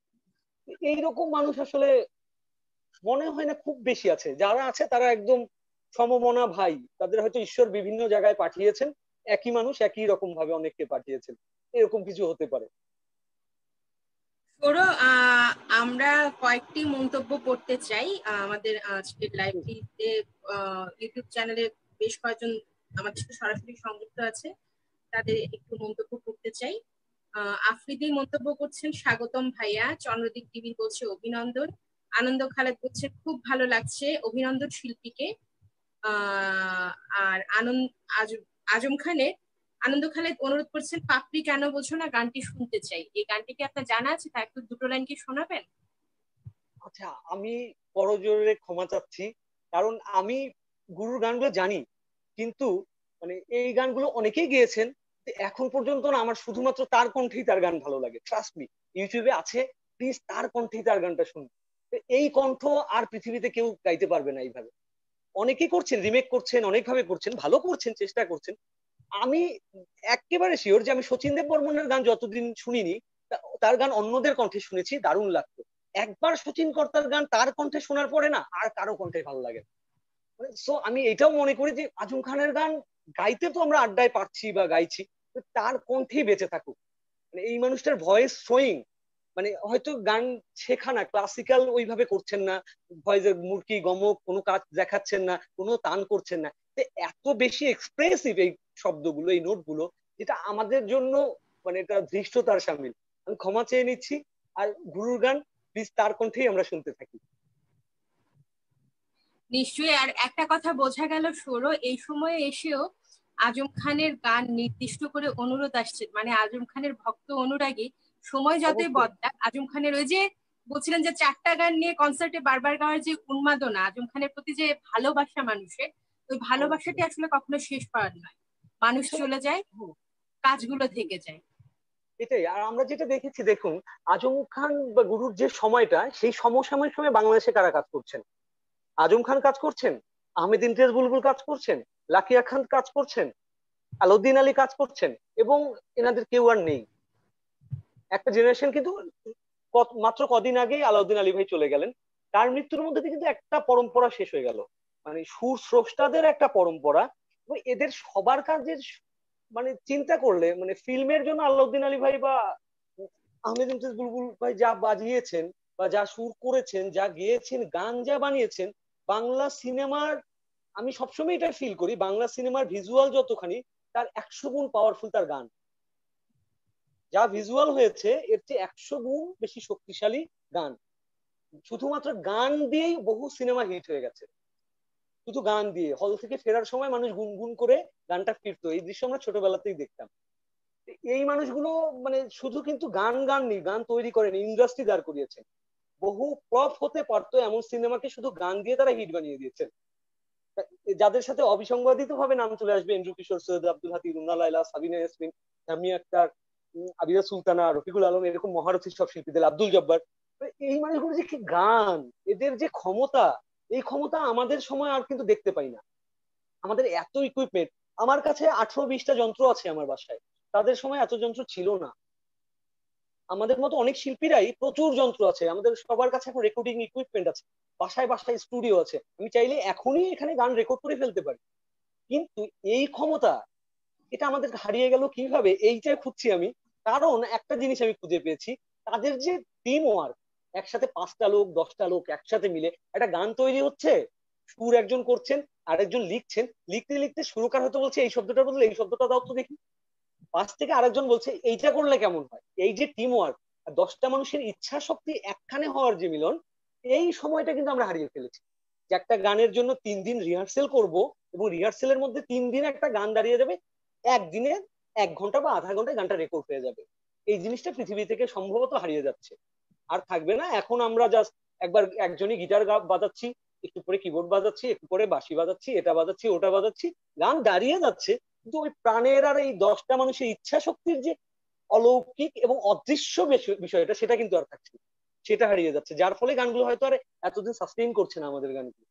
S2: এইরকম মানুষ আসলে মনে হয় না খুব বেশি আছে। যারা আছে তারা একদম সমমনা ভাই, তাদের হয়তো ঈশ্বর বিভিন্ন জায়গায় পাঠিয়েছেন, একই মানুষ একই রকম ভাবে অনেককে পাঠিয়েছেন, এরকম কিছু হতে পারে।
S1: ওরও আমরা কয়েকটি মন্তব্য করতে চাই। আমাদের আজকের লাইভটিতে ইউটিউব চ্যানেলে বেশ কয়েকজন আমাদের সাথে সরাসরি সংযুক্ত আছে, তাদের একটু মন্তব্য করতে চাই। আফ্রিদি মন্তব্য করছেন স্বাগতম ভাইয়া, চন্দ্রদীপ টিভি বলছে অভিনন্দন, আনন্দ খালেদ বলছে খুব ভালো লাগছে, অভিনন্দন শিল্পীকে। আর আজম খানের আনন্দ খালেদ অনুরোধ করছেন পাপড়ি কেন বোঝো না গানটি শুনতে চাই। এই গানটি কি আপনার জানা আছে? তা একটু দুটো লাইন কি শোনাবেন?
S2: আচ্ছা, আমি করজোরে ক্ষমা চাচ্ছি, কারণ আমি গুরুর গানগুলো জানি, কিন্তু মানে এই গানগুলো অনেকেই গেয়েছেন, এখন পর্যন্ত না আমার শুধুমাত্র তার কণ্ঠেই তার গান ভালো লাগে। ট্রাস্ট মি, ইউটিউবে আছে, প্লিজ তার কণ্ঠেই তার গানটা শুনুন। এই কণ্ঠ আর পৃথিবীতে কেউ গাইতে পারবে না এইভাবে। অনেকেই করছেন, রিমেক করছেন, অনেকভাবে করছেন, ভালো করছেন, চেষ্টা করছেন। আমি একেবারে শিওর যে আমি শচীন দেব বর্মনের গান যতদিন শুনিনি, তার গান অন্যদের কণ্ঠে শুনেছি, দারুণ লাগতো। একবার শচীন কর্তার গান তার কণ্ঠে শোনার পরে না আর কারো কণ্ঠে ভালো লাগে। সো আমি এটাও মনে করি যে আজম খানের গান গাইতে তো আমরা আড্ডায় পাচ্ছি বা গাইছি, তার কণ্ঠেই বেঁচে থাকুক। মানে এই মানুষটার ভয়েস শোয়িং, মানে হয়তো গান শেখা না, ক্লাসিক্যাল ওইভাবে করছেন না, ভয়েসের মুরকি গমক কোনো কাজ দেখাচ্ছেন না, কোনো তান করছেন না, এত বেশি এক্সপ্রেসিভ এই শব্দগুলো, এই নোটগুলো, যেটা আমাদের জন্য মানে এটা ধৃষ্টতার সামিল। আমি ক্ষমা চেয়ে নিচ্ছি। আর গুরুর গান প্লিজ তার কণ্ঠেই আমরা শুনতে থাকি।
S1: নিশ্চয়ই। আর একটা কথা বোঝা গেল সৌরভ, এই সময়ে এসেও আজম খানের গান নির্দিষ্ট করে অনুরোধ আসছে, মানে আজম খানের ভক্ত অনুরাগী সময় যতই
S2: অবশ্যই।
S1: বদলাক আজম খানের ওই যে বলছিলেন যে 4টা গান নিয়ে কনসার্টে বারবার গাওয়ার যে উন্মাদনা, আজম খানের প্রতি যে ভালোবাসা মানুষের, ওই ভালোবাসাটি আসলে কখনো শেষ পাওয়ার নয়। মানুষ
S2: আসলে
S1: চলে যায়, কাজগুলো থেকে যায়।
S2: এটাই। আর আমরা যেটা দেখেছি, দেখুন আজম খান বা গুরুর যে সময়টা, সেই সমসাময়িক সময় বাংলাদেশে কারা কাজ করছেন? আজম খান কাজ করছেন, আহমেদ ইমতিয়াজ বুলবুল কাজ করছেন, লাকিয়া খান কাজ করছেন, আলাউদ্দিন আলী কাজ করছেন, এবং এনাদের কেউ আর নেই। একটা জেনারেশন কিন্তু মাত্র কদিন আগেই আলাউদ্দিন আলী ভাই চলে গেলেন। তার মৃত্যুর মধ্যে দিয়ে কিন্তু একটা পরম্পরা শেষ হয়ে গেল, মানে সুর স্রষ্টাদের একটা পরম্পরা। এবং এদের সবার কাজের মানে চিন্তা করলে, মানে ফিল্মের জন্য আলাউদ্দিন আলী ভাই বা আহমেদ ইমতিয়াজ বুলবুল ভাই যা বাজিয়েছেন বা যা সুর করেছেন, যা গেয়েছেন, গান যা বানিয়েছেন, বাংলা সিনেমার, আমি সবসময় এটা ফিল করি, বাংলা সিনেমার ভিজুয়াল যতখানি, তার 100 গুণ পাওয়ারফুল তার গান। যা ভিজুয়াল হয়েছে এর চেয়ে 100 গুণ বেশি শক্তিশালী গান। শুধুমাত্র গান দিয়েই বহু সিনেমা হিট হয়ে গেছে। শুধু গান দিয়ে হল থেকে ফেরার সময় মানুষ গুনগুন করে গানটা ফিরতো, এই দৃশ্য আমরা ছোটবেলাতেই দেখতাম। এই মানুষগুলো মানে শুধু কিন্তু গান গাননি, গান তৈরি করেন, ইন্ডাস্ট্রি দাঁড় করিয়েছেন। বহু ফ্লপ হতে পারতো এমন সিনেমাকে শুধু গান দিয়ে তারা হিট বানিয়ে দিয়েছেন। যাদের সাথে অবিসংবাদিত ভাবে নাম চলে আসবে, এন্ড্রু কিশোর, সৈয়দ আব্দুল হাতি, রুনা লায়লা, সাবিনা ইয়াসমিন, জামিয়া আক্তার, আবিদা সুলতানা, রফিকুল আলম, এরকম মহারথী সব শিল্পীদের, আব্দুল জব্বার। এই মানুষগুলো যে কি গান, এদের যে ক্ষমতা, এই ক্ষমতা আমাদের সময় আর কিন্তু দেখতে পাই না। আমাদের এত ইকুইপমেন্ট, আমার কাছে 18-20টা যন্ত্র আছে আমার বাসায়, তাদের সময় এত যন্ত্র ছিল না। আমাদের মতো অনেক শিল্পীরাই প্রচুর যন্ত্র আছে, আমাদের সবার কাছে এখন রেকর্ডিং ইকুইপমেন্ট আছে, বাসায় বাসায় স্টুডিও আছে, আমি চাইলে এখনই এখানে গান রেকর্ড করে ফেলতে পারি। কিন্তু এই ক্ষমতা, এটা আমাদের হারিয়ে গেল কিভাবে, এইটাই খুঁজছি আমি। কারণ একটা জিনিস আমি খুঁজে পেয়েছি, তাদের যে টিম ওয়ার্ক, একসাথে 5টা লোক 10টা লোক একসাথে মিলে একটা গান তৈরি হচ্ছে, সুর একজন করছেন, আরেকজন লিখছেন, লিখতে লিখতে সুরকার হয়তো বলছে এই শব্দটার বদলে এই শব্দটা দাও তো দেখি, পাশ থেকে আরেকজন বলছে এইটা করলে কেমন হয়। এই যে টিম ওয়ার্ক, 10টা মানুষের ইচ্ছা শক্তি একখানে হওয়ার যে মিলন, এই সময়টা কিন্তু আমরা হারিয়ে ফেলেছি। যে একটা গানের জন্য 3 দিন রিহার্সেল করব, এবং রিহার্সেলের মধ্যে 3 দিন একটা গান দাঁড়িয়ে যাবে, একদিনে 1 ঘন্টা বা আধা ঘন্টায় গানটা রেকর্ড হয়ে যাবে। এই জিনিসটা পৃথিবী থেকে সম্ভবত হারিয়ে যাচ্ছে, আর থাকবে না। এখন আমরা জাস্ট একবার একজনই গিটার বাজাচ্ছি, একটু পরে কিবোর্ড বাজাচ্ছি, একটু পরে বাঁশি বাজাচ্ছি, এটা বাজাচ্ছি, ওটা বাজাচ্ছি, গান দাঁড়িয়ে যাচ্ছে। কিন্তু ওই প্রাণের আর এই 10টা মানুষের ইচ্ছা শক্তির যে অলৌকিক এবং অদৃশ্য বিষয়টা, সেটা কিন্তু আর থাকছে না। সেটা হারিয়ে যাচ্ছে, যার ফলে গানগুলো হয়তো আর এতদিন সাস্টেইন করছে না আমাদের গানগুলো।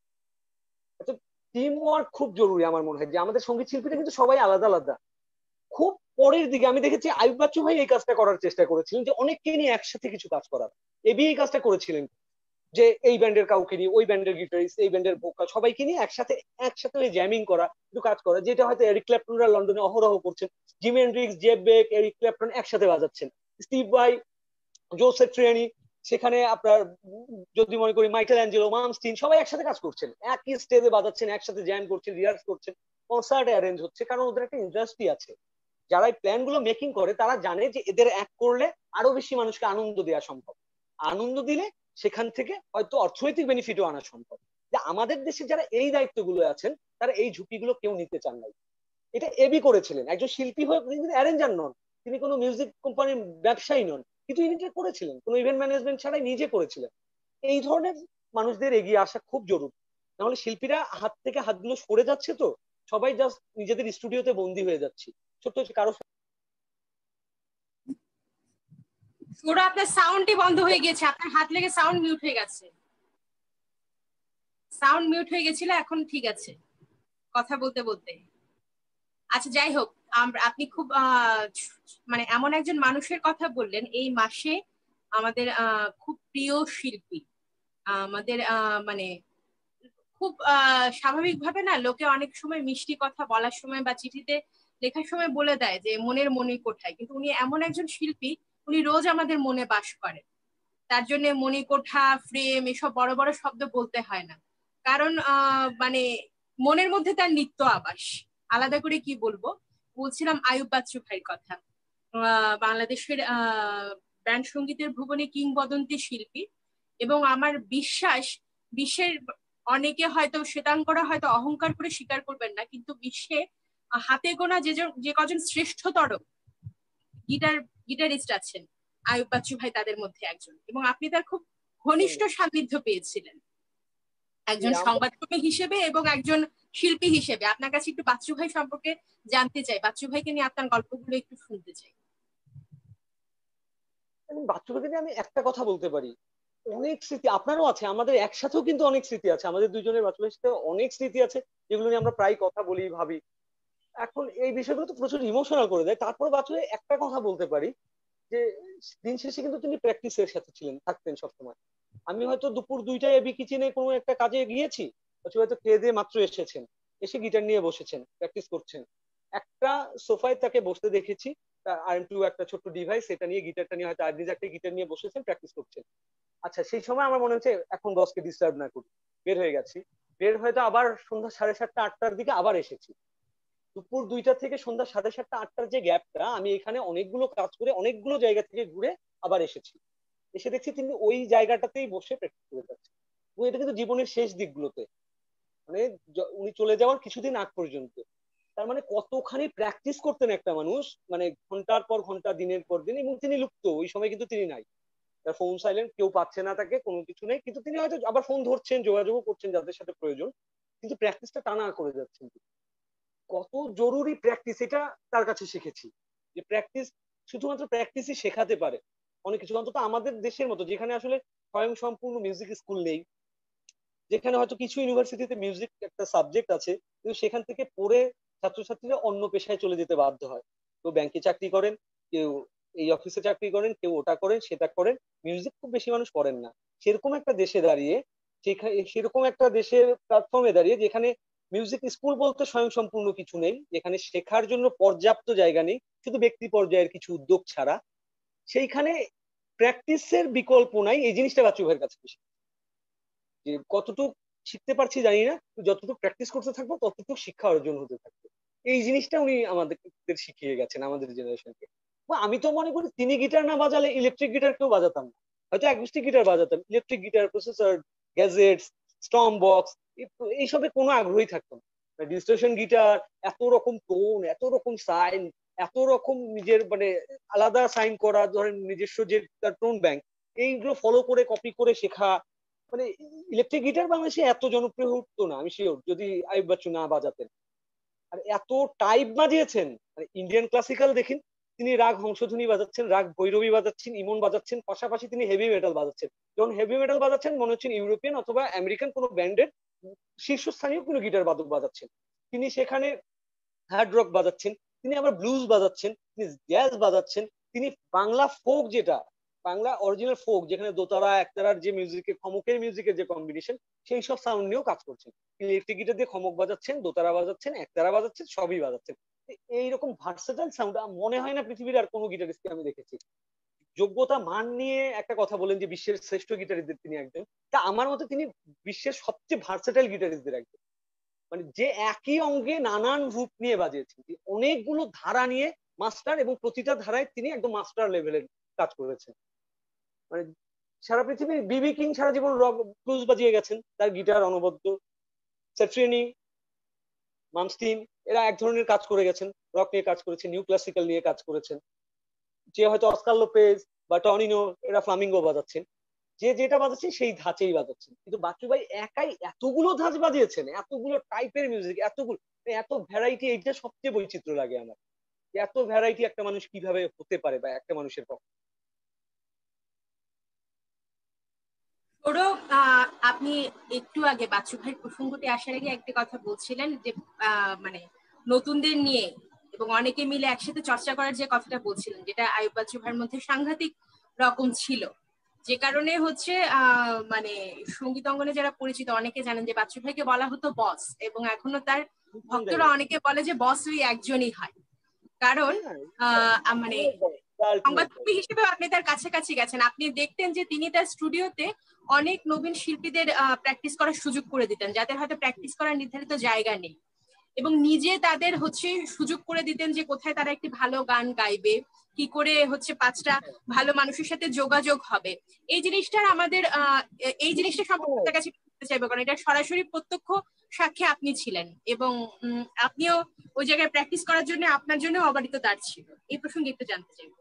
S2: টিম ওয়ার্ক খুব জরুরি আমার মনে হয়। যে আমাদের সঙ্গীত শিল্পীরা কিন্তু সবাই আলাদা আলাদা, খুব পরের দিকে আমি দেখেছি আইয়ুব বাচ্চু ভাই এই কাজটা করার চেষ্টা করেছিলেন, যে অনেককে নিয়ে একসাথে কিছু কাজ করার। এবি এই কাজটা করেছিলেন, যে এই ব্যান্ডের কাউকে নিয়ে, ওই ব্যান্ডের গিটারিস্ট, এই ব্যান্ডের ভোকাল, সবাইকে নিয়ে একসাথে একসাথে ওই জ্যামিং করা, একটু কাজ করা, যেটা হয়তো এরিক ক্ল্যাপটনরা লন্ডনে অহরহ করছেন, Jimi Hendrix, Jeff Beck, Eric Clapton একসাথে বাজাচ্ছেন, স্টিভ ভাই, জোসেফ ট্রিয়ানি, সেখানে আপনার যদি মনে করি মাইকেল অ্যাঞ্জেলো, মামস্টিন, সবাই একসাথে কাজ করছেন, একই স্টেজে বাজাচ্ছেন, একসাথে জ্যাম করছেন, রিহার্স করছেন, কনসার্ট অ্যারেঞ্জ হচ্ছে, কারণ ওদের একটা ইন্ডাস্ট্রি আছে। যারা এই প্ল্যান গুলো মেকিং করে তারা জানে যে এদের এক করলে আরো বেশি মানুষকে আনন্দ দেওয়া সম্ভব, আনন্দ দিলে সেখান থেকে হয়তো অর্থনৈতিক বেনিফিটও আনা সম্ভব। যে আমাদের দেশে যারা এই দায়িত্বগুলো আছেন, তারা এই ঝুঁকিগুলো কেউ নিতে চান না। এটা এবি করেছিলেন, একজন শিল্পী হয়ে তিনি অ্যারেঞ্জার নন, তিনি কোনো মিউজিক কোম্পানির ব্যবসায়ী নন, কিন্তু তিনি এটা করেছিলেন, কোনো ইভেন্ট ম্যানেজমেন্ট ছাড়াই নিজে করেছিলেন। এই ধরনের মানুষদের এগিয়ে আসা খুব জরুরি, নাহলে শিল্পীরা হাত থেকে হাতগুলো সরে যাচ্ছে, তো সবাই জাস্ট নিজেদের স্টুডিওতে বন্দী হয়ে যাচ্ছি, ছোট্ট কারো।
S1: পুরো আপনার সাউন্ডই বন্ধ হয়ে গেছে, আপনার হাত লেগে সাউন্ড মিউট হয়ে গেছে, সাউন্ড মিউট হয়ে গেছিল, এখন ঠিক আছে কথা বলতে বলতে। আচ্ছা যাই হোক, আপনি খুব মানে এমন একজন মানুষের কথা বললেন এই মাসে আমাদের খুব প্রিয় শিল্পী, আমাদের মানে খুব স্বাভাবিকভাবে না লোকে অনেক সময় মিষ্টি কথা বলার সময় বা চিঠিতে লেখার সময় বলে দেয় যে মনের মণিকোঠায়, কিন্তু উনি এমন একজন শিল্পী, উনি রোজ আমাদের মনে বাস করেন। তার জন্য মণিকোঠা, ফ্রেম এসব বড় বড় শব্দ বলতে হয় না, কারণ মানে মনের মধ্যে তার নিত্য আবাস। আলাদা করে কি বলবো, বলছিলাম আয়ুব বাচ্চু ভাইয়ের কথা। বাংলাদেশের ব্যান্ড সঙ্গীতের ভুবনে কিংবদন্তি শিল্পী, এবং আমার বিশ্বাস বিশ্বের অনেকে হয়তো শ্বেতাঙ্গরা হয়তো অহংকার করে স্বীকার করবেন না, কিন্তু বিশ্বে হাতে গোনা যে কজন শ্রেষ্ঠতর গিটার গিটারিস্ট আছেন, আয়ুব বাচ্চু ভাই তাদের মধ্যে একজন, এবং আপনি তার খুব ঘনিষ্ঠ সান্নিধ্য পেয়েছিলেন একজন সংবাদকর্মী হিসেবে এবং একজন শিল্পী হিসেবে। আপনার কাছে একটু বাচ্চু ভাই সম্পর্কে জানতে চাই, বাচ্চু ভাইকে নিয়ে আপনার গল্পগুলো একটু শুনতে চাই।
S2: বাচ্চু ভাইকে নিয়ে আমি একটা কথা বলতে পারি, অনেক স্মৃতি আপনারও আছে, আমাদের একসাথেও কিন্তু অনেক স্মৃতি আছে, আমাদের দুজনের বাচ্চু ভাইয়ের সাথে অনেক স্মৃতি আছে যেগুলো নিয়ে আমরা প্রায় কথা বলি ভাবি। এখন এই বিষয়গুলো তো প্রচুর ইমোশনাল করে দেয়, তারপর বাচ্চু ভাই একটা কথা বলতে পারি যে দিন শেষে কিন্তু তিনি প্র্যাকটিসের সাথে ছিলেন, থাকতেন সবসময়। আমি হয়তো দুপুর 2টায় এবি কিচেনে কোনো একটা কাজে গিয়েছি, হয়তো খেয়ে দিয়ে মাত্র এসেছেন, এসে গিটার নিয়ে বসেছেন, প্র্যাকটিস করছেন। একটা সোফায় তাকে বসতে দেখেছি, RM2 একটা ছোট্ট ডিভাইস, এটা নিয়ে গিটারটা নিয়ে হয়তো নিজে একটা গিটার নিয়ে বসেছেন, প্র্যাকটিস করছেন। আচ্ছা, সেই সময় আমার মনে হচ্ছে এখন বসকে ডিস্টার্ব না করি, বের হয়ে গেছি। বের হয়তো আবার সন্ধ্যা 7:30-8টার দিকে আবার এসেছি। দুপুর 2টা থেকে সন্ধ্যা 7:30-8টার যে গ্যাপটা, আমি এখানে অনেকগুলো কাজ করে অনেকগুলো জায়গা থেকে ঘুরে আবার এসেছি। এসে দেখছি তিনি ওই জায়গাটাতেই বসে প্র্যাকটিস করে যাচ্ছেন। এবং এটা কিন্তু জীবনের শেষ দিকগুলোতে, মানে উনি চলে যাওয়ার কিছুদিন আগ পর্যন্ত। তার মানে কতখানি প্র্যাকটিস করতেন একটা মানুষ, মানে ঘন্টার পর ঘন্টা, দিনের পর দিন। এবং তিনি লুপ্ত, ওই সময় কিন্তু তিনি নাই, তার ফোন সাইলেন্ট, কেউ পাচ্ছে না তাকে, কোনো কিছু নেই, কিন্তু তিনি হয়তো আবার ফোন ধরছেন, যোগাযোগও করছেন যাদের সাথে প্রয়োজন, কিন্তু প্র্যাকটিসটা টানা করে যাচ্ছেন। কত জরুরি প্র্যাকটিস, এটা তার কাছে শিখেছি, যে প্র্যাকটিস শুধুমাত্র প্র্যাকটিসই শেখাতে পারে অনেক কিছু। অন্তত আমাদের দেশের মতো যেখানে আসলে স্বয়ং সম্পূর্ণ মিউজিক স্কুল নেই, যেখানে হয়তো কিছু ইউনিভার্সিটিতে মিউজিক একটা সাবজেক্ট আছে, কিন্তু সেখান থেকে পড়ে ছাত্রছাত্রীরা অন্য পেশায় চলে যেতে বাধ্য হয়। কেউ ব্যাংকে চাকরি করেন, কেউ এই অফিসে চাকরি করেন, কেউ ওটা করেন সেটা করেন, মিউজিক খুব বেশি মানুষ করেন না। সেরকম একটা দেশে দাঁড়িয়ে, সেরকম একটা দেশের প্ল্যাটফর্মে দাঁড়িয়ে, যেখানে মিউজিক স্কুল বলতে স্বয়ংসম্পূর্ণ কিছু নেই, যেখানে শেখার জন্য পর্যাপ্ত জায়গা নেই, শুধু ব্যক্তি পর্যায়ের কিছু উদ্যোগ ছাড়া, সেইখানে প্র্যাকটিসের বিকল্প নাই। এই জিনিসটা বাচ্চু ভাইয়ের কাছে বেশি, যে কতটুকু শিখতে পারছি জানি না, যতটুকু প্র্যাকটিস করতে থাকবো ততটুকু শিক্ষা অর্জন হতে থাকবে। এই জিনিসটা উনি আমাদের শিখিয়ে গেছেন, আমাদের জেনারেশনকে। আমি তো মনে করি তিনি গিটার না বাজালে ইলেকট্রিক গিটার কেউ বাজাতাম না, হয়তো অ্যাকুস্টিক গিটার বাজাতাম, electric guitar, processor, gadgets, stomp box, এইসবে কোনো আগ্রহী থাকতো না। ডিস্টোরশন গিটার, এত রকম টোন, এত রকম সাইন, এত রকম নিজের মানে আলাদা সাইন করা, ধরেন নিজস্ব যে তার টোন ব্যাংক, এইগুলো ফলো করে কপি করে শেখা। মানে ইলেকট্রিক গিটার বাংলাদেশে এত জনপ্রিয় হতো না, আমি শিওর, যদি আইয়ুব বাচ্চু না বাজাতেন। আর এত টাইপ বাজিয়েছেন, মানে ইন্ডিয়ান ক্লাসিক্যাল দেখেন, তিনি রাগ হংসধ্বনি বাজাচ্ছেন, রাগ ভৈরবী বাজাচ্ছেন, ইমন বাজাচ্ছেন, পাশাপাশি তিনি হেভি মেটাল বাজাচ্ছেন। যখন হেভি মেটাল বাজাচ্ছেন মনে হচ্ছেন ইউরোপিয়ান অথবা আমেরিকান কোনো ব্যান্ডের শীর্ষস্থানীয় কোনো গিটার বাদক বাজাচ্ছেন। তিনি সেখানে হার্ড রক বাজাচ্ছেন, তিনি আবার ব্লুজ বাজাচ্ছেন, তিনি জ্যাজ বাজাচ্ছেন, তিনি বাংলা ফোক, যেটা বাংলা অরিজিনাল ফোক, যেখানে দোতারা একতারার যে মিউজিকের, খমকের মিউজিকের যে কম্বিনেশন, সেই সব সাউন্ড নিয়েও কাজ করছেন। ইলেকট্রিক গিটার দিয়ে খমক বাজাচ্ছেন, দোতারা বাজাচ্ছেন, একতারা বাজাচ্ছেন, সবই বাজাচ্ছেন। এইরকম ভার্সেটাইল সাউন্ড মনে হয় না পৃথিবীর আর কোনো গিটারিস্টকে আমি দেখেছি। যোগ্যতা মান নিয়ে একটা কথা বলেন যে বিশ্বের শ্রেষ্ঠ গিটারিস্টদের তিনি একজন, তা আমার মতে তিনি বিশ্বের সবচেয়ে ভার্সেটাইল গিটারিস্টদের একজন। মানে যে একই অঙ্গে নানান রূপ নিয়ে বাজিয়েছেন, অনেকগুলো ধারা নিয়ে মাস্টার, এবং প্রতিটা ধারায় তিনি একদম মাস্টার লেভেলের কাজ করেছেন। মানে সারা পৃথিবীর বিবি কিং সারা জীবন রক ব্লুজ বাজিয়ে গেছেন, তার গিটার অনবদ্য। স্যাট্রিনি, মামস্টিন, এরা এক ধরনের কাজ করে গেছেন, রক নিয়ে কাজ করেছেন, নিউ ক্লাসিক্যাল নিয়ে কাজ করেছেন। যে হয়তো অস্কার লোপেজ বা টনিনো, এরা ফ্লামিঙ্গো বাজাচ্ছেন, যে যেটা বাজাচ্ছেন সেই ধাঁচেই বাজাচ্ছেন। কিন্তু বাচ্চু ভাই একাই এতগুলো ধাঁচ বাজিয়েছেন, এতগুলো টাইপের মিউজিক, এতগুলো, এত ভ্যারাইটি, এইটা সবচেয়ে বৈচিত্র্য লাগে আমার। এত ভ্যারাইটি একটা মানুষ কিভাবে হতে পারে, বা একটা মানুষের পক্ষে।
S1: সৌরভ, আপনি একটু আগে বাচ্চু ভাইয়ের প্রসঙ্গটি আসার আগে একটা কথা বলছিলেন যে মানে নতুনদের নিয়ে এবং অনেকে মিলে একসাথে চর্চা করার যে কথাটা বলছিলেন, যেটা আইয়ুব বাচ্চু ভাইয়ের মধ্যে সাংঘাতিক রকম ছিল, যে কারণে হচ্ছে মানে সঙ্গীত অঙ্গনে যারা পরিচিত অনেকে জানেন যে বাচ্চু ভাইকে বলা হতো বস, এবং এখনো তার ভক্তরা অনেকে বলে যে বস ওই একজনই হয়। কারণ মানে সংবাদকর্মী হিসেবে আপনি তার কাছাকাছি গেছেন, আপনি দেখতেন যে তিনি তার স্টুডিওতে অনেক নবীন শিল্পীদের প্র্যাকটিস করার সুযোগ করে দিতেন, যাদের হয়তো প্র্যাকটিস করার নির্ধারিত জায়গা নেই, এবং নিজে তাদের হচ্ছে সুযোগ করে দিতেন যে কোথায় তারা একটি ভালো গান গাইবে, কি করে হচ্ছে 5টা ভালো মানুষের সাথে যোগাযোগ হবে। এই জিনিসটার আমাদের এই জিনিসটা সম্পর্কে কাছে বলতে চাইবো, কারণ এটা সরাসরি প্রত্যক্ষ সাক্ষী আপনি ছিলেন, এবং আপনিও ওই জায়গায় প্র্যাকটিস করার জন্য আপনার জন্য অবারিত দ্বার ছিল। এই প্রসঙ্গে একটু জানতে চাইবো।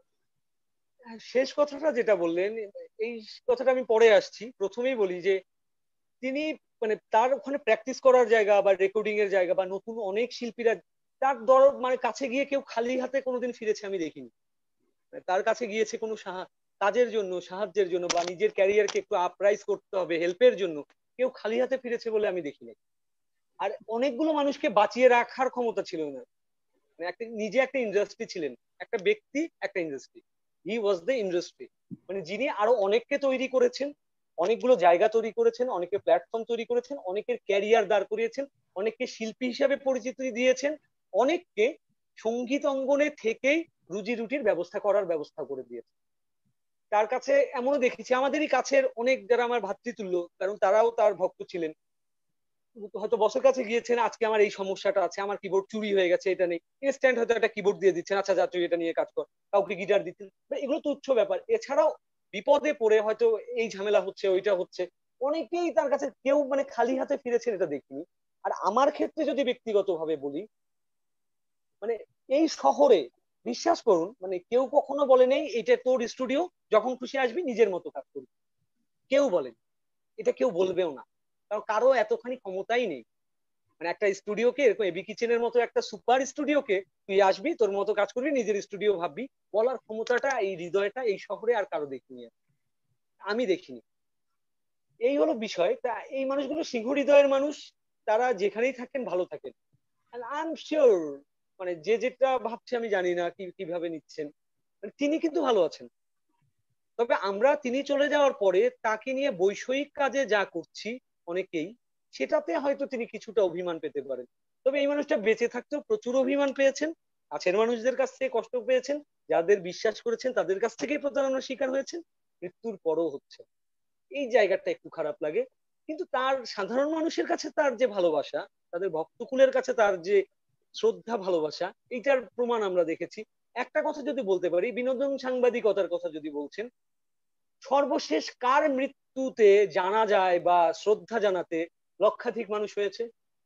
S2: শেষ কথাটা যেটা বললেন, এই কথাটা আমি পরে আসছি। প্রথমেই বলি যে তিনি মানে তার ওখানে প্র্যাকটিস করার জায়গা বা রেকর্ডিং এর জায়গা বা নতুন অনেক শিল্পীরা তার মানে কাছে গিয়ে কেউ খালি হাতে কোনোদিন ফিরেছে আমি দেখিনি। তার কাছে গিয়েছে কোনো কাজের জন্য, সাহায্যের জন্য, বা নিজের ক্যারিয়ারকে একটু আপরাইজ করতে হবে হেল্পের জন্য, কেউ খালি হাতে ফিরেছে বলে আমি দেখিনি। আর অনেকগুলো মানুষকে বাঁচিয়ে রাখার ক্ষমতা ছিল না। একটা নিজে একটা ইন্ডাস্ট্রি ছিলেন, একটা ব্যক্তি, একটা industry. He was the industry. মানে যিনি আরো অনেককে তৈরি করেছেন, অনেকগুলো জায়গা তৈরি করেছেন, অনেকে প্ল্যাটফর্ম তৈরি করেছেন, অনেকের ক্যারিয়ার দাঁড় করিয়েছেন, অনেককে শিল্পী হিসাবে পরিচিতি দিয়েছেন, অনেককে সঙ্গীত অঙ্গনে থেকেই রুজি রুটির ব্যবস্থা করার ব্যবস্থা করে দিয়েছেন। তার কাছে এমনও দেখেছি, আমাদেরই কাছের অনেক যারা আমার ভাতৃতুল্য, কারণ তারাও তার ভক্ত ছিলেন, হয়তো বসের কাছে গিয়েছেন, আজকে আমার এই সমস্যাটা আছে, আমার কিবোর্ড চুরি হয়ে গেছে, এটা নেই, ইনস্ট্যান্ট হয়তো একটা কিবোর্ড দিয়ে দিচ্ছেন, আচ্ছা যা তুই এটা নিয়ে কাজ কর। কাউকে গিটার দিচ্ছেন, এগুলো তুচ্ছ ব্যাপার। এছাড়াও বিপদে পড়ে হয়তো এই ঝামেলা হচ্ছে, ওইটা হচ্ছে, অনেকেই তার কাছে, কেউ মানে খালি হাতে ফিরেছেন এটা দেখিনি। আর আমার ক্ষেত্রে যদি ব্যক্তিগত ভাবে বলি, মানে এই শহরে বিশ্বাস করুন, মানে কেউ কখনো বলে নেই এটা তোর স্টুডিও, যখন খুশি আসবি নিজের মতো কাজ করবি, কেউ বলেন, এটা কেউ বলবেও না, কারণ কারো এতখানি ক্ষমতাই নেই। মানে একটা স্টুডিওকে এরকম এবি কিচেনের মতো একটা সুপার স্টুডিওকে তুই আসবি, তোর মতো কাজ করবি, নিজের স্টুডিও ভাববি, বলার ক্ষমতাটা, এই হৃদয়টা এই শহরে আর কারো দেখিনি, আমি দেখিনি। এই হলো বিষয়। তা এই মানুষগুলো সিংহ হৃদয়ের মানুষ, তারা যেখানেই থাকেন ভালো থাকেন। আই এম শিওর, মানে যে যেটা ভাবছে আমি জানি না কিভাবে নিচ্ছেন, মানে তিনি কিন্তু ভালো আছেন। তবে আমরা তিনি চলে যাওয়ার পরে তাকে নিয়ে বৈষয়িক কাজে যা করছি অনেকেই, সেটাতে হয়তো তিনি কিছুটা অভিমান পেতে পারেন। তবে এই মানুষটা বেঁচে থাকতেও প্রচুর অভিমান পেয়েছেন, কাছের মানুষদের কাছ থেকে কষ্ট পেয়েছেন, যাদের বিশ্বাস করেছেন তাদের কাছ থেকেই প্রতারণার শিকার হয়েছেন, মৃত্যুর পরও হচ্ছে। এই জায়গাটা একটু খারাপ লাগে। কিন্তু তার সাধারণ মানুষের কাছে তার যে ভালোবাসা, তাদের ভক্তকুলের কাছে তার যে শ্রদ্ধা ভালোবাসা, এইটার প্রমাণ আমরা দেখেছি। একটা কথা যদি বলতে পারি, বিনোদন সাংবাদিকতার কথা যদি বলছেন, সর্বশেষ কার মৃত্যুতে জানা যায় বা শ্রদ্ধা জানাতে লক্ষাধিক মানুষ হয়েছে?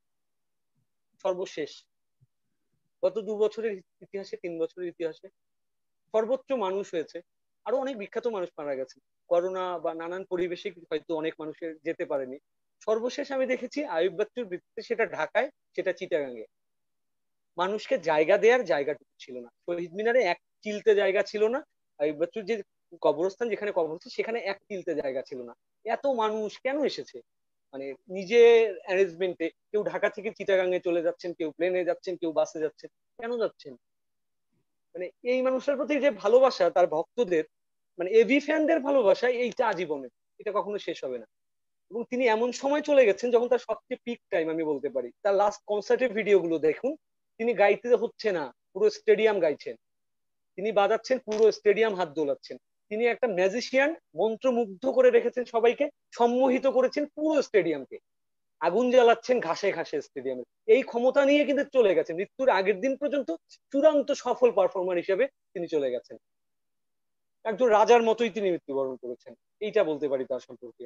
S2: সর্বশেষ গত 2 বছরের ইতিহাসে, 3 বছরের ইতিহাসে সর্বোচ্চ মানুষ হয়েছে। আরো অনেক বিখ্যাত মানুষ মারা গেছে, করোনা বা নানান পরিবেশে হয়তো অনেক মানুষের যেতে পারেনি। সর্বশেষ আমি দেখেছি আইয়ুব বাচ্চুর মৃত্যুতে, সেটা ঢাকায়, সেটা চিটাগাঙ্গে। মানুষকে জায়গা দেওয়ার জায়গাটুকু ছিল না, শহীদ মিনারে এক চিলতে জায়গা ছিল না, আইয়ুব বাচ্চুর যে কবরস্থান যেখানে কবর হচ্ছে সেখানে এক চিলতে জায়গা ছিল না। এত মানুষ কেন এসেছে? মানে নিজের অ্যারেঞ্জমেন্টে কেউ ঢাকা থেকে চিটাগাঙ্গে চলে যাচ্ছেন, কেউ প্লেনে যাচ্ছেন, কেউ বাসে যাচ্ছেন, কেন যাচ্ছেন? মানে এই মানুষের প্রতি যে ভালোবাসা তার ভক্তদের, মানে এবি ফ্যানদের ভালোবাসা, এইটা আজীবনের, এটা কখনো শেষ হবে না। এবং তিনি এমন সময় চলে গেছেন যখন তার সবচেয়ে পিক টাইম আমি বলতে পারি। তার লাস্ট কনসার্টের ভিডিও গুলো দেখুন, তিনি গাইতে হচ্ছে না, পুরো স্টেডিয়াম গাইছেন, তিনি বাজাচ্ছেন, পুরো স্টেডিয়াম হাত দোলাচ্ছেন। তিনি একটা ম্যাজিশিয়ান, মন্ত্রমুগ্ধ করে রেখেছেন সবাইকে, সম্মোহিত করেছেন পুরো স্টেডিয়ামকে, আগুন জ্বালাচ্ছেন ঘাসে ঘাসে স্টেডিয়ামে। এই ক্ষমতা নিয়ে কিন্তু চলে গেছেন, মৃত্যুর আগের দিন পর্যন্ত চূড়ান্ত সফল পারফর্মার হিসেবে তিনি চলে গেছেন। একজন রাজার মতোই তিনি মৃত্যুবরণ করেছেন, এইটা বলতে পারি তার সম্পর্কে।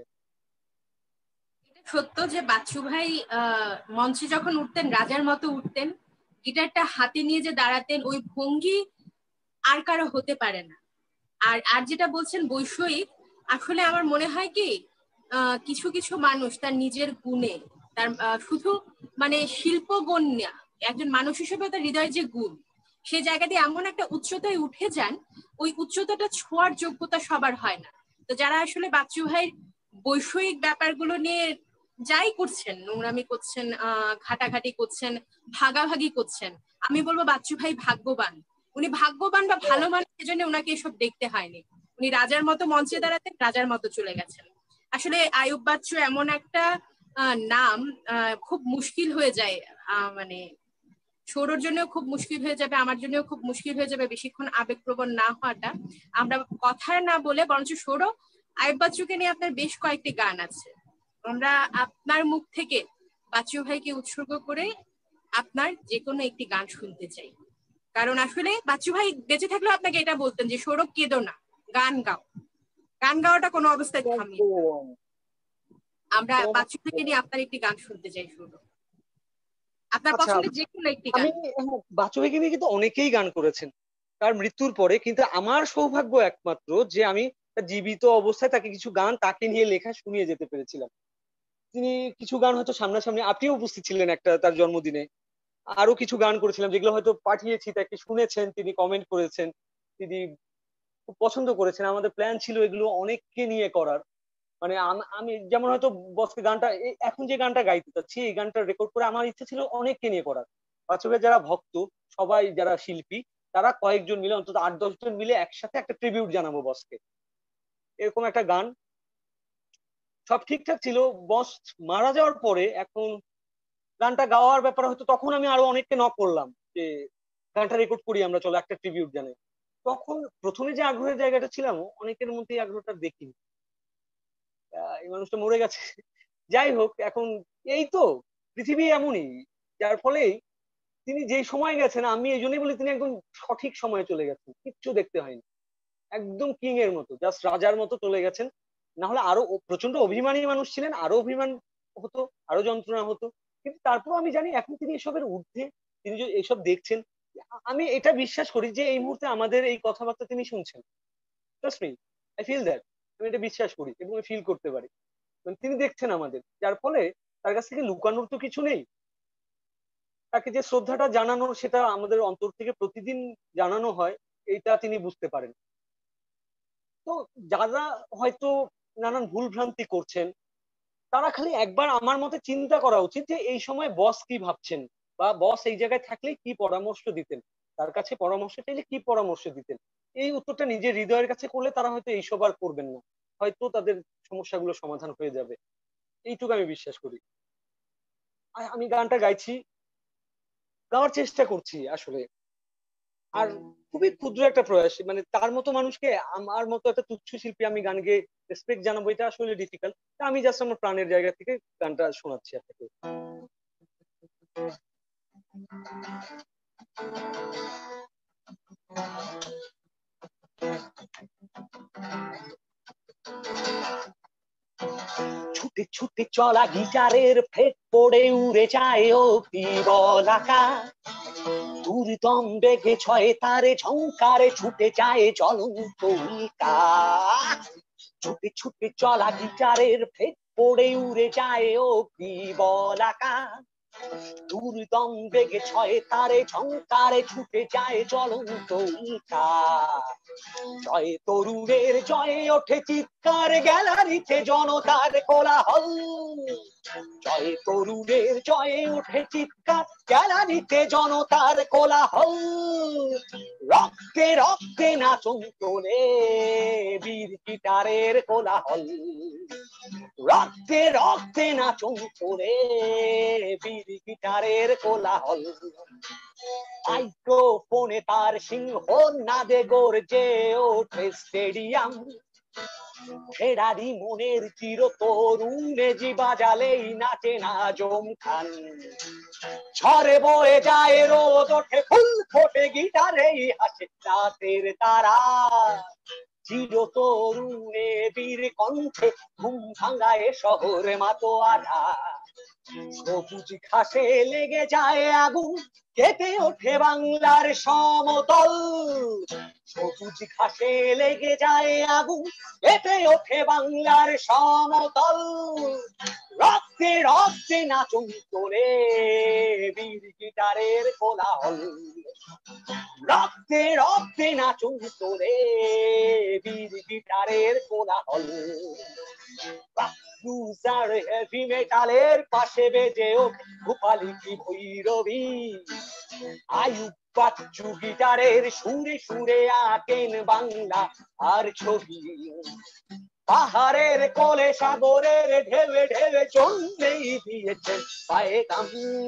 S1: সত্য যে বাচ্চু ভাই মঞ্চে যখন উঠতেন রাজার মতো উঠতেন, গিটারটা হাতে নিয়ে যে দাঁড়াতেন, ওই ভঙ্গি আর কারো হতে পারে না। আর আর যেটা বলছেন বৈষয়িক, আসলে আমার মনে হয় কি কিছু কিছু মানুষ তার নিজের গুণে, তার শুধু মানে শিল্পগুণ না, একজন মানুষ হিসেবে তার হৃদয়ের যে গুণ, সে জায়গা দিয়ে এমন একটা উচ্চতায় উঠে যান, ওই উচ্চতাটা ছোঁয়ার যোগ্যতা সবার হয় না। তো যারা আসলে বাচ্চু ভাইয়ের বৈষয়িক ব্যাপারগুলো নিয়ে যাই করছেন, নোংরামি করছেন, ঘাটাঘাটি করছেন, ভাগাভাগি করছেন, আমি বলবো বাচ্চু ভাই ভাগ্যবান। উনি ভাগ্যবান বা ভালো মানুষ, সেজন্য ওনাকে এসব দেখতে হয়নি। উনি রাজার মতো মঞ্চে দাঁড়াতেন, রাজার মতো চলে গেছেন। আসলে আয়ুব বাচ্চু এমন একটা নাম, খুব মুশকিল হয়ে যায়, মানে সৌরর জন্য খুব মুশকিল হয়ে যাবে, আমার জন্য খুব মুশকিল হয়ে যাবে বেশিক্ষণ আবেগপ্রবণ না হওয়াটা। আমরা কথা না বলে বরঞ্চ সৌর, আয়ুব বাচ্চুকে নিয়ে আপনার বেশ কয়েকটি গান আছে, আমরা আপনার মুখ থেকে বাচ্চু ভাইকে উৎসর্গ করে আপনার যে কোনো একটি গান শুনতে চাই। কারণ আসলে বাচ্চু ভাই বেঁচে থাকলেও আপনাকে এটা বলতেন যে সৌরভ কেঁদো না, গান গাও। গান গাওয়াটা কোনো অবস্থায় থামিয়ে, আমরা বাচ্চু ভাইকে নিয়ে আপনার একটি গান শুনতে চাই সৌরভ, আপনার পছন্দের যে কোনো একটি গান।
S2: আমি বাচ্চু ভাইকে নিয়ে কিন্তু অনেকেই গান করেছেন তার মৃত্যুর পরে, কিন্তু আমার সৌভাগ্য একমাত্র যে আমি জীবিত অবস্থায় তাকে কিছু গান তাকে নিয়ে লেখা শুনিয়ে যেতে পেরেছিলাম। তিনি কিছু গান হয়তো সামনাসামনি, আপনিও উপস্থিত ছিলেন একটা তার জন্মদিনে, আরো কিছু গান করেছিলাম যেগুলো হয়তো পাঠিয়েছি, তাকে শুনেছেন, তিনি কমেন্ট করেছেন, তিনি খুব পছন্দ করেছেন। আমাদের প্ল্যান ছিল এগুলো অনেককে নিয়ে করার, মানে আমি যেমন হয়তো বসকে গানটা এখন যে গানটা গাইতে চাচ্ছি এই গানটা রেকর্ড করে আমার ইচ্ছা ছিল অনেককে নিয়ে করার। বাচ্চাদের যারা ভক্ত, সবাই যারা শিল্পী, তারা কয়েকজন মিলে, অন্তত 8-10 জন মিলে একসাথে একটা ট্রিবিউট জানাবো বসকে, এরকম একটা গান। সব ঠিকঠাক ছিল, বস মারা যাওয়ার পরে এখন গানটা গাওয়ার ব্যাপারে হয়তো তখন আমি আরো অনেককে নক করলাম যে গানটা রেকর্ড করি আমরা, চলো একটা ট্রিবিউট জানাই। তখন প্রথমে যে আগ্রহের জায়গাটা ছিলাম, অনেকের মধ্যে এই আগ্রহটা দেখিনি। এই মানুষটা মরে গেছে। যাই হোক, এখন এই তো পৃথিবী এমনই, যার ফলে তিনি যেই সময় গেছেন, আমি এই জন্যই বলি তিনি একদম সঠিক সময়ে চলে গেছেন, কিচ্ছু দেখতে হয়নি, একদম কিং এর মতো, জাস্ট রাজার মতো চলে গেছেন। না হলে আরো প্রচন্ড অভিমানী মানুষ ছিলেন, আরো অভিমান হতো, আরো যন্ত্রণা হতো। কিন্তু তারপর আমি জানি এখন তিনি এসবের ঊর্ধ্বে, তিনি যে এসব দেখছেন। আমি এটা বিশ্বাস করি যে এই মুহূর্তে আমাদের এই কথাবার্তা তিনি শুনছেন। Trust me, I feel that. আমি এটা বিশ্বাস করি এবং ফিল করতে পারি, মানে তিনি দেখছেন আমাদের, যার ফলে তার কাছ থেকে লুকানোর তো কিছু নেই। তাকে যে শ্রদ্ধাটা জানানো, সেটা আমাদের অন্তর থেকে প্রতিদিন জানানো হয়, এইটা তিনি বুঝতে পারেন। তো যারা হয়তো নানান ভুল ভ্রান্তি করছেন, তারা খালি একবার আমার মতে চিন্তা করা উচিত যে এই সময় বস কি ভাবছেন, বা বস এই জায়গায় থাকলে কি পরামর্শ দিতেন, তার কাছে পরামর্শ চাইলে কি পরামর্শ দিতেন। এই উত্তরটা নিজের হৃদয়ের কাছে করলে তারা হয়তো এইসব আর করবেন না, হয়তো তাদের সমস্যাগুলো সমাধান হয়ে যাবে। এইটুকু আমি বিশ্বাস করি। আমি গানটা গাইছি, গাওয়ার চেষ্টা করছি আসলে। আর খুবই ক্ষুদ্র একটা প্রয়াস, মানে তার মতো মানুষকে, আমার মতো একটা তুচ্ছ শিল্পী আমি গান গেয়ে রেসপেক্ট জানাবো, এটা আসলে ডিফিকাল্ট। আমি জাস্ট আমার প্রাণের জায়গা থেকে গানটা শোনাচ্ছি আপনাকে। ছুটে ছুটে চলা গিটারের ফ্রেট পড়ে উড়ে যায় অব্দি বলাকা, দুর্দম বেগে ছয়ে তারে ঝংকারে ছুটে যায় জ্বলন্ত উল্কা। ছুটে ছুটে চলা গিটারের ফ্রেট পড়ে উড়ে যায় অব্দি বলাকা, দুর্দম বেগে ছয়ে তারে ঝংকারে ছুটে যায় জ্বলন্ত উল্কা। জয় তরুণের জয়ে ওঠে চিৎকার, গ্যালারিতে জনতার কোলাহল। জয় তরুণের জয়ে ওঠে চিৎকার, গ্যালারিতে জনতার কোলাহল। রক্তে রক্তে নাচন তোলে বীর গিটারের কোলাহল। রক্তে রক্তে নাচন তোলে বীর গিটারের কোলাহল। মাইক্রোফোনে তার সিংহ নাদে গর্জে ওঠে স্টেডিয়াম। ফেরারি মনের চির তরুণে জি বাজালেই নাচে না জম খান। ঝড়ে বয়ে যায় রোদ, ওঠে ফুল ফোটে গিটারেই হাসে রাতের তারা। চির তরুণে বীর কণ্ঠে ঘুম ভাঙায় শহর মাতোয়ারা। সবুজ ঘাসে লেগে যায় আগুন, কেঁপে ওঠে বাংলার সমতল। সবুজ ঘাসে লেগে যায় আগুন, কেঁপে ওঠে বাংলার সমতল। রক্তে রক্তে নাচন তোলে বীর গিটারের কোলাহল। রক্তে রক্তে নাচন তোলে বীর গিটারের কোলাহল। ব্লুজ আর হেভি মেটালের পাশে বেজে ওঠে ভূপালি কি ভৈরবী। আয়ুব বাচ্চু গিটারের সুরে সুরে আঁকেন বাংলা আর ছবি। পাহাড়ের কোলে সাগরের ঢেবে ঢেবে জন্মেই দিয়েছেন পায়ে দাম।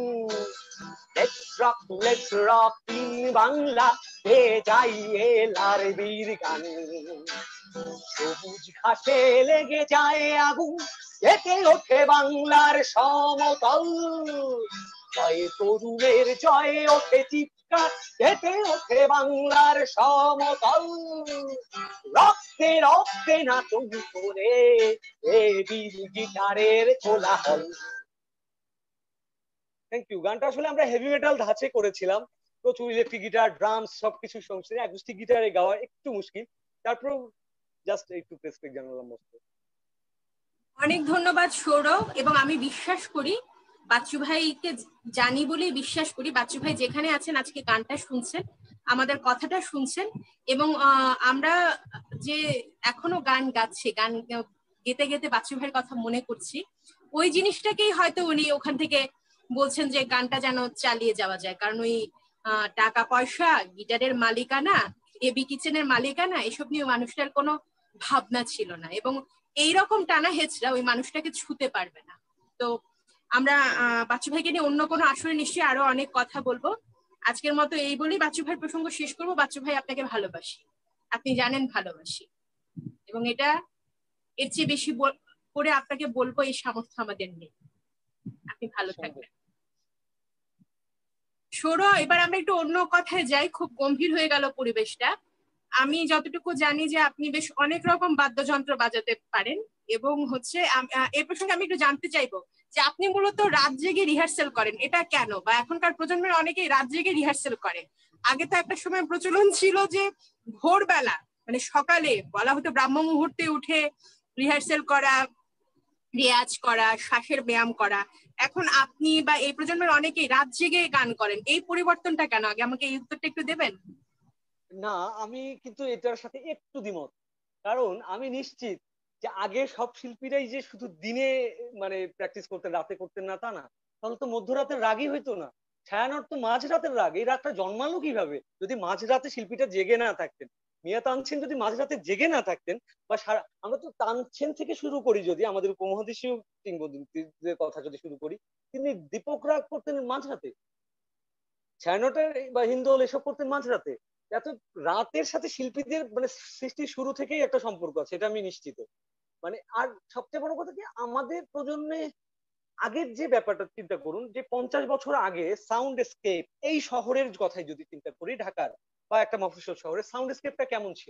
S2: Let's rock in বাংলা, এ যাই এলার বীর গান। সবুজ ঘাসে লেগে যায় আগুন, এতে ওঠে বাংলার সমতল। জয় তরুণের জয় ওঠে চিৎকার, এতে ওঠে বাংলার সমতল। রক্তে রক্তে নাচন করে এ বীর গিটারের কোলাহল। Thank you. গানটা আসলে আমরা হেভি মেটাল ধাঁচে করেছিলাম, প্রচুর ইলেকট্রিক গিটার ড্রামস সবকিছু সংশ্লিষ্ট। অ্যাকুস্টিক গিটারে গাওয়া একটু মুশকিল, তারপর জাস্ট একটু রেসপেক্ট জানালাম।
S1: অনেক ধন্যবাদ সৌরভ। এবং আমি বিশ্বাস করি, বাচ্চু ভাইকে জানি বলেই বিশ্বাস করি, বাচ্চু ভাই যেখানে আছেন আজকে গানটা শুনছেন, আমাদের কথাটা শুনছেন। এবং আমরা যে এখনো গান গাচ্ছি, গান গেতে গেতে বাচ্চু ভাইয়ের কথা মনে করছি, ওই জিনিসটাকেই হয়তো উনি ওখান থেকে বলছেন যে গানটা যেন চালিয়ে যাওয়া যায়। কারণ ওই টাকা পয়সা, গিটারের মালিকানা, এবি কিচেনের মালিকানা, এসব নিয়ে মানুষটার কোনো ভাবনা ছিল না। এবং এইরকম টানা হেঁচড়া ওই মানুষটাকে ছুতে পারবে না। তো আমরা বাচ্চু ভাইকে নিয়ে অন্য কোনো আসরে নিশ্চয়ই আরো অনেক কথা বলবো। আজকের মতো এই বলেই বাচ্চু ভাই প্রসঙ্গ শেষ করবো। বাচ্চু ভাই, আপনাকে ভালোবাসি, আপনি জানেন ভালোবাসি, এবং এটা এর চেয়ে বেশি করে আপনাকে বলবো এই সামর্থ্য আমাদের নেই। আপনি ভালো থাকবেন। সৌরভ, এবার আমরা একটু অন্য কথায় যাই, খুব গম্ভীর হয়ে গেল পরিবেশটা। আমি যতটুকু জানি যে আপনি বেশ অনেক রকম বাদ্যযন্ত্র বাজাতে পারেন, এবং হচ্ছে এই প্রসঙ্গে আমি একটু জানতে চাইবো যে আপনি মূলত রাত জেগে রিহার্সেল করেন, এটা কেন? বা এখনকার প্রজন্মের অনেকেই রাত জেগে রিহার্সেল করে। আগে তো একটা সময় প্রচলন ছিল যে ভোরবেলা, মানে সকালে বলা হতো ব্রাহ্ম মুহূর্তে উঠে রিহার্সেল করা, রেয়াজ করা, শ্বাসের ব্যায়াম করা। এখন আপনি বা এই প্রজন্মের অনেকেই রাত জেগে গান করেন, এই পরিবর্তনটা কেন? আগে আমাকে এই উত্তরটা একটু দেবেন।
S2: না, আমি কিন্তু এটার সাথে একটু দ্বিমত। কারণ আমি নিশ্চিত যে আগে সব শিল্পীরাই যে শুধু দিনে মানে প্র্যাকটিস করতেন, রাতে করতেন না তা না। তাহলে তো মধ্যরাতের রাগই হইতো না। ছায়ানট তো মাঝরাতের রাগ, এই রাগটা জন্মালো কিভাবে যদি মাঝরাতে শিল্পীটা জেগে না থাকতেন? মিয়া তানসেন যদি মাঝরাতে জেগে না থাকতেন, বা সারা, আমরা তো তানসেন থেকে শুরু করি, যদি আমাদের উপমহাদেশীয় কিংবদন্তির কথা যদি শুরু করি, তিনি দীপক রাগ করতেন মাঝরাতে, ছায়ানটের বা হিন্দোল এসব করতেন মাঝরাতে। এত রাতের সাথে শিল্পীদের মানে সৃষ্টির শুরু থেকেই একটা সম্পর্ক আছে, এটা আমি নিশ্চিত। মানে আর সবচেয়ে বড় কথা কি, আমাদের প্রজন্মে আগের যে ব্যাপারটা চিন্তা করুন, যে 50 বছর আগে সাউন্ড স্কেপ, এই শহরের কথাই যদি চিন্তা করি, ঢাকার বা একটা মফস্বল শহরের সাউন্ড স্কেপটা কেমন ছিল?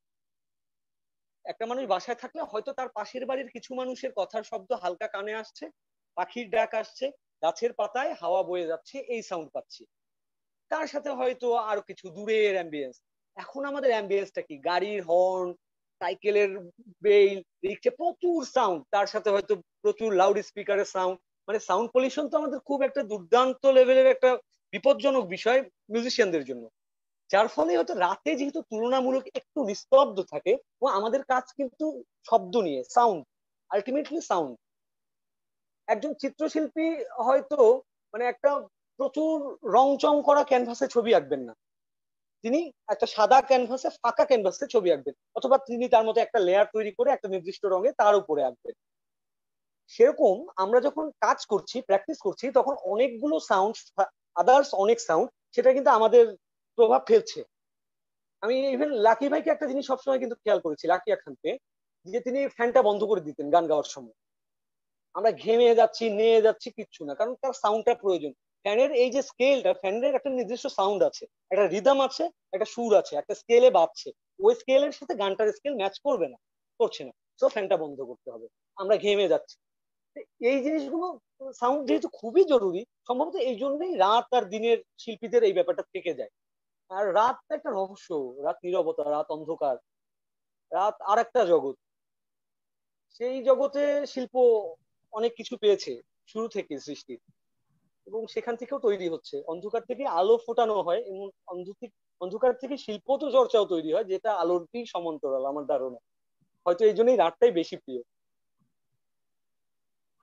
S2: একটা মানুষ বাসায় থাকলে হয়তো তার পাশের বাড়ির কিছু মানুষের কথার শব্দ হালকা কানে আসছে, পাখির ডাক আসছে, গাছের পাতায় হাওয়া বয়ে যাচ্ছে, এই সাউন্ড পাচ্ছি। তার সাথে হয়তো আরো কিছু দূরের অ্যাম্বিয়েন্স। এখন আমাদের অ্যাম্বিয়েন্সটা কি? গাড়ির হর্ন, সাইকেলের বেল, রিক্সা, প্রচুর সাউন্ড, তার সাথে হয়তো প্রচুর লাউড স্পিকারের সাউন্ড। মানে সাউন্ড পলিউশন তো আমাদের খুব একটা দুর্দান্ত লেভেলের একটা বিপজ্জনক বিষয় মিউজিশিয়ানদের জন্য। যার ফলে হয়তো রাতে যেহেতু তুলনামূলক একটু নিস্তব্ধ থাকে, ও আমাদের কাজ কিন্তু শব্দ নিয়ে, সাউন্ড, আলটিমেটলি সাউন্ড। একজন চিত্রশিল্পী হয়তো মানে একটা প্রচুর রং চং করা ক্যানভাসে ছবি আঁকবেন না, তিনি একটা সাদা ক্যানভাসে, ফাঁকা ক্যানভাসে ছবি আঁকবেন, অথবা তিনি তার মধ্যে একটা লেয়ার তৈরি করে একটা নির্দিষ্ট রঙে তার উপরে আঁকবেন। সেরকম আমরা যখন কাজ করছি, প্র্যাকটিস করছি, তখন অনেকগুলো সাউন্ড, আদার্স অনেক সাউন্ড, সেটা কিন্তু আমাদের প্রভাব ফেলছে। আমি ইভেন লাকি ভাইকে একটা জিনিস সবসময় কিন্তু খেয়াল করেছি, লাকি খানকে, যে তিনি ফ্যানটা বন্ধ করে দিতেন গান গাওয়ার সময়। আমরা ঘেমে যাচ্ছি, নিয়ে যাচ্ছি, কিচ্ছু না, কারণ তার সাউন্ডটা প্রয়োজন। ফ্যানের এই যে স্কেলটা, ফ্যানের একটা নির্দিষ্ট সাউন্ড আছে, একটা রিদম আছে, একটা সুর আছে, একটা স্কেলে বাজছে, ওই স্কেলের সাথে গানটার স্কেল ম্যাচ করবে না, করছে না, তো ফ্যানটা বন্ধ করতে হবে। আমরা ঘেমে যাচ্ছি, এই জিনিসগুলো, সাউন্ড যেহেতু খুবই জরুরি, সম্ভবত এই জন্যই রাত আর দিনের শিল্পীদের এই ব্যাপারটা থেকে যায়। আর রাত একটা রহস্য, রাত নীরবতা, রাত অন্ধকার, রাত আর একটা জগৎ। সেই জগতে শিল্প অনেক কিছু পেয়েছে শুরু থেকে সৃষ্টি, এবং সেখান থেকেও তৈরি হচ্ছে। অন্ধকার থেকে আলো ফোটানো হয়, এবং অন্ধকার থেকে শিল্প তো চর্চাও তৈরি হয়, যেটা আলোরই সমান্তরাল আমার ধারণা। হয়তো এই জন্যই রাতটাই বেশি প্রিয়।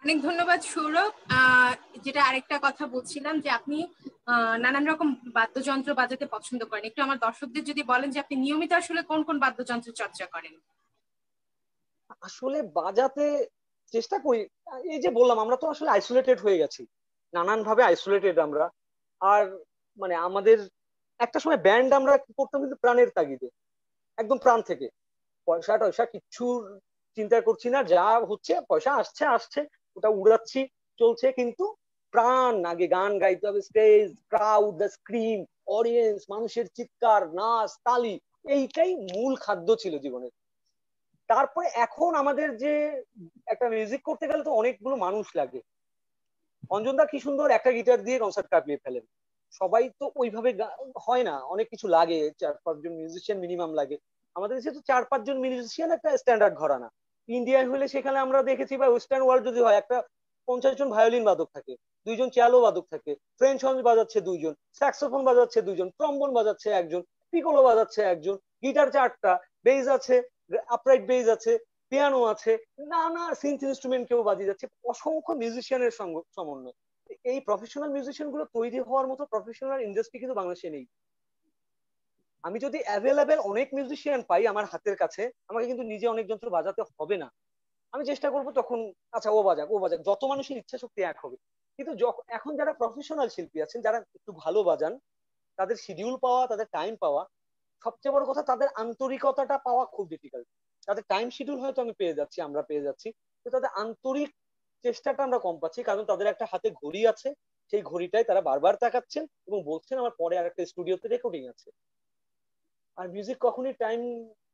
S1: অনেক ধন্যবাদ সৌরভ। যেটা আরেকটা কথা বলছিলাম যে আপনি নানান রকম বাদ্যযন্ত্র বাজাতে পছন্দ করেন, একটু আমার দর্শকদের যদি বলেন যে আপনি নিয়মিত আসলে কোন কোন বাদ্যযন্ত্র চর্চা করেন।
S2: আসলে বাজাতে চেষ্টা করি। এই যে বললাম, আমরা তো আসলে আইসোলেটেড হয়ে গেছি, নানান ভাবে আইসোলেটেড আমরা। আর মানে আমাদের একটা সময় ব্যান্ড আমরা কি করতাম কিন্তু প্রাণের তাগিদে, একদম প্রাণ থেকে। পয়সা টয়সা কিচ্ছু চিন্তা করছি না, যা হচ্ছে পয়সা আসছে আসছে, ওটা উড়াচ্ছি, চলছে। কিন্তু প্রাণ আগে, গান গাইতে হবে, stage, crowd, the scream, audience, মানুষের চিৎকার, নাচ, তালি, এইটাই মূল খাদ্য ছিল জীবনের। তারপরে এখন আমাদের যে একটা মিউজিক করতে গেলে তো অনেকগুলো মানুষ লাগে। অঞ্জনদা কি সুন্দর একটা গিটার দিয়ে কনসার্ট কাঁপিয়ে ফেলেন। সবাই তো ওইভাবে হয় না, অনেক কিছু লাগে, 4-5 জন মিউজিশিয়ান মিনিমাম লাগে। আমাদের দেশে তো 4-5 জন মিউজিশিয়ান একটা স্ট্যান্ডার্ড ঘরানা। ইন্ডিয়ায় হলে সেখানে আমরা দেখেছি, বা ওয়েস্টার্ন ওয়ার্ল্ড যদি হয়, একটা 50 জন ভায়োলিন বাদক থাকে, 2 জন চ্যালো বাদক থাকে, ফ্রেঞ্চ হর্ন বাজাচ্ছে 2 জন, স্যাক্সোফোন বাজাচ্ছে 2 জন, ট্রম্বন বাজাচ্ছে একজন, পিকোলো বাজাচ্ছে একজন, গিটার 4টা, বেজ আছে, আপরাইট বেজ আছে, পিয়ানো আছে, নানা সিন্থ ইনস্ট্রুমেন্ট কেউ বাজিয়ে যাচ্ছে, অসংখ্য মিউজিশিয়ানের সমন্বয়। এই প্রফেশনাল মিউজিশিয়ান গুলো তৈরি হওয়ার মতো প্রফেশনাল ইন্ডাস্ট্রি কিন্তু বাংলাদেশে নেই। আমি যদি অ্যাভেলেবেল অনেক মিউজিশিয়ান পাই আমার হাতের কাছে, আমাকে কিন্তু নিজে অনেক যন্ত্র বাজাতে হবে না। আমি চেষ্টা করব তখন, আচ্ছা ও বাজাক ও বাজাক, যত মানুষের ইচ্ছা শক্তি এক হবে। কিন্তু এখন যারা প্রফেশনাল শিল্পী আছেন, যারা একটু ভালো বাজান, তাদের শিডিউল পাওয়া, তাদের টাইম পাওয়া, সবচেয়ে বড় কথা তাদের আন্তরিকতাটা পাওয়া খুব ডিফিকাল্ট। তাদের টাইম শিডিউল হয়তো আমি পেয়ে যাচ্ছি, আমরা পেয়ে যাচ্ছি, তো তাদের আন্তরিক চেষ্টাটা আমরা কম পাচ্ছি, কারণ তাদের একটা হাতে ঘড়ি আছে, সেই ঘড়িটাই তারা বারবার তাকাচ্ছেন এবং বলছেন আমার পরে আর একটা স্টুডিওতে রেকর্ডিং আছে। আর মিউজিক কখনই টাইম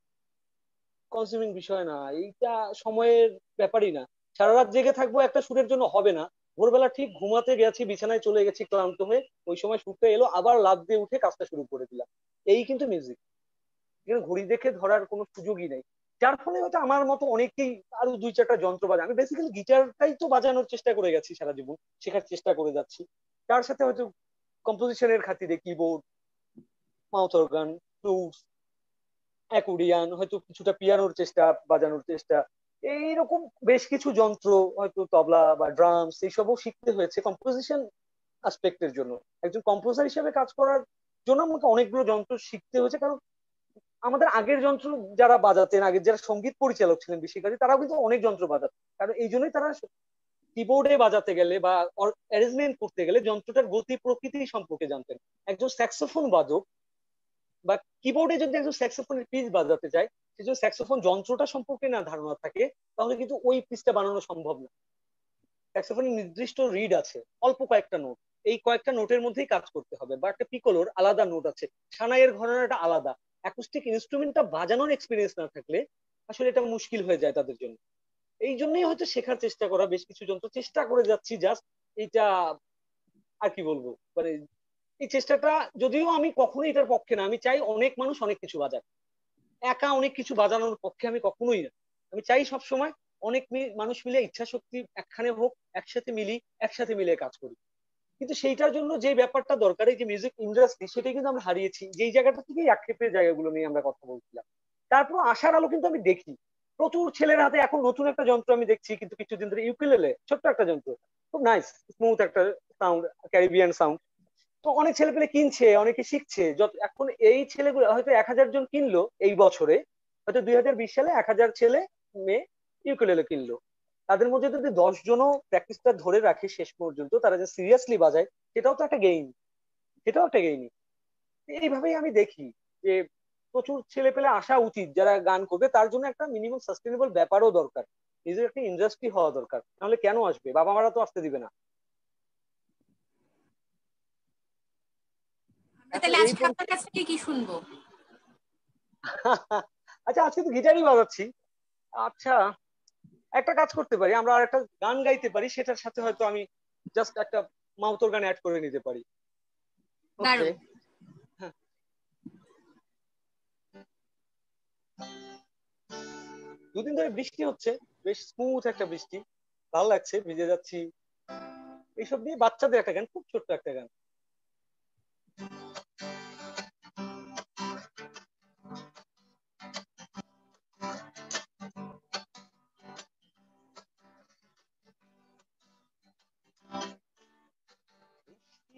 S2: কনজিউমিং বিষয় না, এইটা সময়ের ব্যাপারই না। সারা রাত জেগে থাকবো একটা সুরের জন্য হবে না। ভোরবেলা ঠিক ঘুমাতে গেছি, বিছানায় চলে গেছি ক্লান্ত হয়ে, ওই সময় সুরটা এলো, আবার লাফ দিয়ে উঠে কাজটা শুরু করে দিলাম। এই কিন্তু মিউজিক, এখানে ঘড়ি দেখে ধরার কোনো সুযোগই নেই। যার ফলে হয়তো আমার মতো অনেকেই আরো 2-4টা যন্ত্র বাজায়। আমি বেসিক্যালি গিটারটাই তো বাজানোর চেষ্টা করে গেছি সারা জীবন, শেখার চেষ্টা করে যাচ্ছি। তার সাথে হয়তো কম্পোজিশনের খাতিরে keyboard, mouth organ, flutes, accordion, হয়তো কিছুটা পিয়ানোর চেষ্টা, বাজানোর চেষ্টা, এইরকম বেশ কিছু যন্ত্র, হয়তো তবলা বা ড্রামস, এইসবও শিখতে হয়েছে কম্পোজিশন আসপেক্টের জন্য। একজন কম্পোজার হিসেবে কাজ করার জন্য আমাকে অনেকগুলো যন্ত্র শিখতে হয়েছে, কারণ আমাদের আগের যন্ত্র যারা বাজাতেন, আগের যারা সঙ্গীত পরিচালক ছিলেন বেশিরভাগ, তারাও কিন্তু অনেক যন্ত্র বাজাতেন। কারণ এই জন্যই তারা কিবোর্ডে বাজাতে গেলে বা অ্যারেঞ্জমেন্ট করতে গেলে যন্ত্রটার গতি প্রকৃতি সম্পর্কে জানতেন। একজন স্যাক্সোফোন বাদক বা কিবোর্ডে যদি একজন স্যাক্সোফোনের পিচ বাজাতে চায়, সে যদি স্যাক্সোফোন যন্ত্রটা সম্পর্কে না ধারণা থাকে, তাহলে কিন্তু ওই পিচটা বানানো সম্ভব না। স্যাক্সোফোনের নির্দিষ্ট রিড আছে, অল্প কয়েকটা নোট, এই কয়েকটা নোটের মধ্যেই কাজ করতে হবে। বা একটা পিকোলোর আলাদা নোট আছে, সানাইয়ের ঘরানাটা আলাদা। অ্যাকুস্টিক ইনস্ট্রুমেন্টটা বাজানোর এক্সপিরিয়েন্স না থাকলে আসলে এটা মুশকিল হয়ে যায় তাদের জন্য। এই জন্যই হয়তো শেখার চেষ্টা করা, বেশ কিছু যন্ত্র চেষ্টা করে যাচ্ছি, জাস্ট এইটা আর কি বলবো, মানে এই চেষ্টাটা, যদিও আমি কখনোই এটার পক্ষে না, আমি চাই অনেক মানুষ অনেক কিছু বাজাক, একা অনেক কিছু বাজানোর পক্ষে আমি কখনোই না। আমি চাই সব সময় অনেক মানুষ মিলে ইচ্ছা শক্তি একখানে হোক, একসাথে মিলি, একসাথে মিলে কাজ করি। কিন্তু সেইটার জন্য যে ব্যাপারটা দরকার, এই যে মিউজিক ইন্ডাস্ট্রি, সেটাই কিন্তু আমরা হারিয়েছি। যেই জায়গাটা থেকেই আক্ষেপের জায়গাগুলো নিয়ে আমরা কথা বলছিলাম, তারপর আশার আলো কিন্তু আমি দেখি প্রচুর ছেলের হাতে। এখন নতুন একটা যন্ত্র আমি দেখছি কিন্তু কিছুদিন ধরে, ইউকেলেলে, ছোট্ট একটা যন্ত্র, খুব নাইস স্মুথ একটা সাউন্ড, ক্যারিবিয়ান সাউন্ড। তো অনেক ছেলে পেলে কিনছে, অনেকে শিখছে। যত এখন এই ছেলেগুলো হয়তো 1,000 জন কিনলো এই বছরে, হয়তো 2020 সালে 1,000 ছেলে মেয়ে ইউকেলেলে কিনলো। তাদের মধ্যে যদি 10 জনও প্র্যাকটিসটা ধরে রাখে শেষ পর্যন্ত, তারা যে সিরিয়াসলি বাজায়, সেটাও তো একটা গেইন, সেটাও একটা গেইন। এইভাবেই আমি দেখি যে প্রচুর ছেলে পেলে আসা উচিত যারা গান করবে, তার জন্য একটা মিনিমাম সাস্টেনেবল ব্যাপারও দরকার, নিজের একটা ইন্ডাস্ট্রি হওয়া দরকার, নাহলে কেন আসবে, বাবা মারা তো আসতে দিবে না।
S1: আমরা
S2: এখন
S1: তাহলে
S2: এই
S1: আজকে আপনার কাছ থেকে কি শুনবো?
S2: আচ্ছা, আজকে তো গিটারই বাজাচ্ছি। আচ্ছা, একটা কাজ করতে পারি, আমরা আর একটা গান গাইতে পারি, সেটার সাথে হয়তো আমি জাস্ট একটা মাউথর গান অ্যাড করে নিতে পারি। ওকে।
S1: দারুণ।
S2: হ্যাঁ, দুদিন ধরে বৃষ্টি হচ্ছে, বেশ স্মুথ একটা বৃষ্টি, ভালো লাগছে, ভিজে যাচ্ছি। এইসব দিয়ে বাচ্চাদের একটা গান, খুব ছোট্ট একটা গান।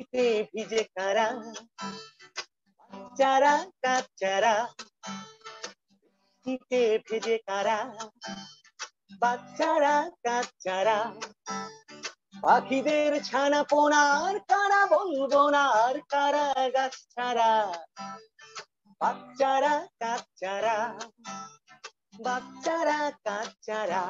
S2: বৃষ্টিতে ভিজে কারা, চারা কাচারা, বৃষ্টিতে ভেজে কারা, বাচ্চারা কাচ্চারা, পাখিদের ছানা পোনার কারা বলবো না আর কারা গাছ ছাড়া, বাচ্চারা কাচ্চারা, বাচ্চারা কাচ্চারা।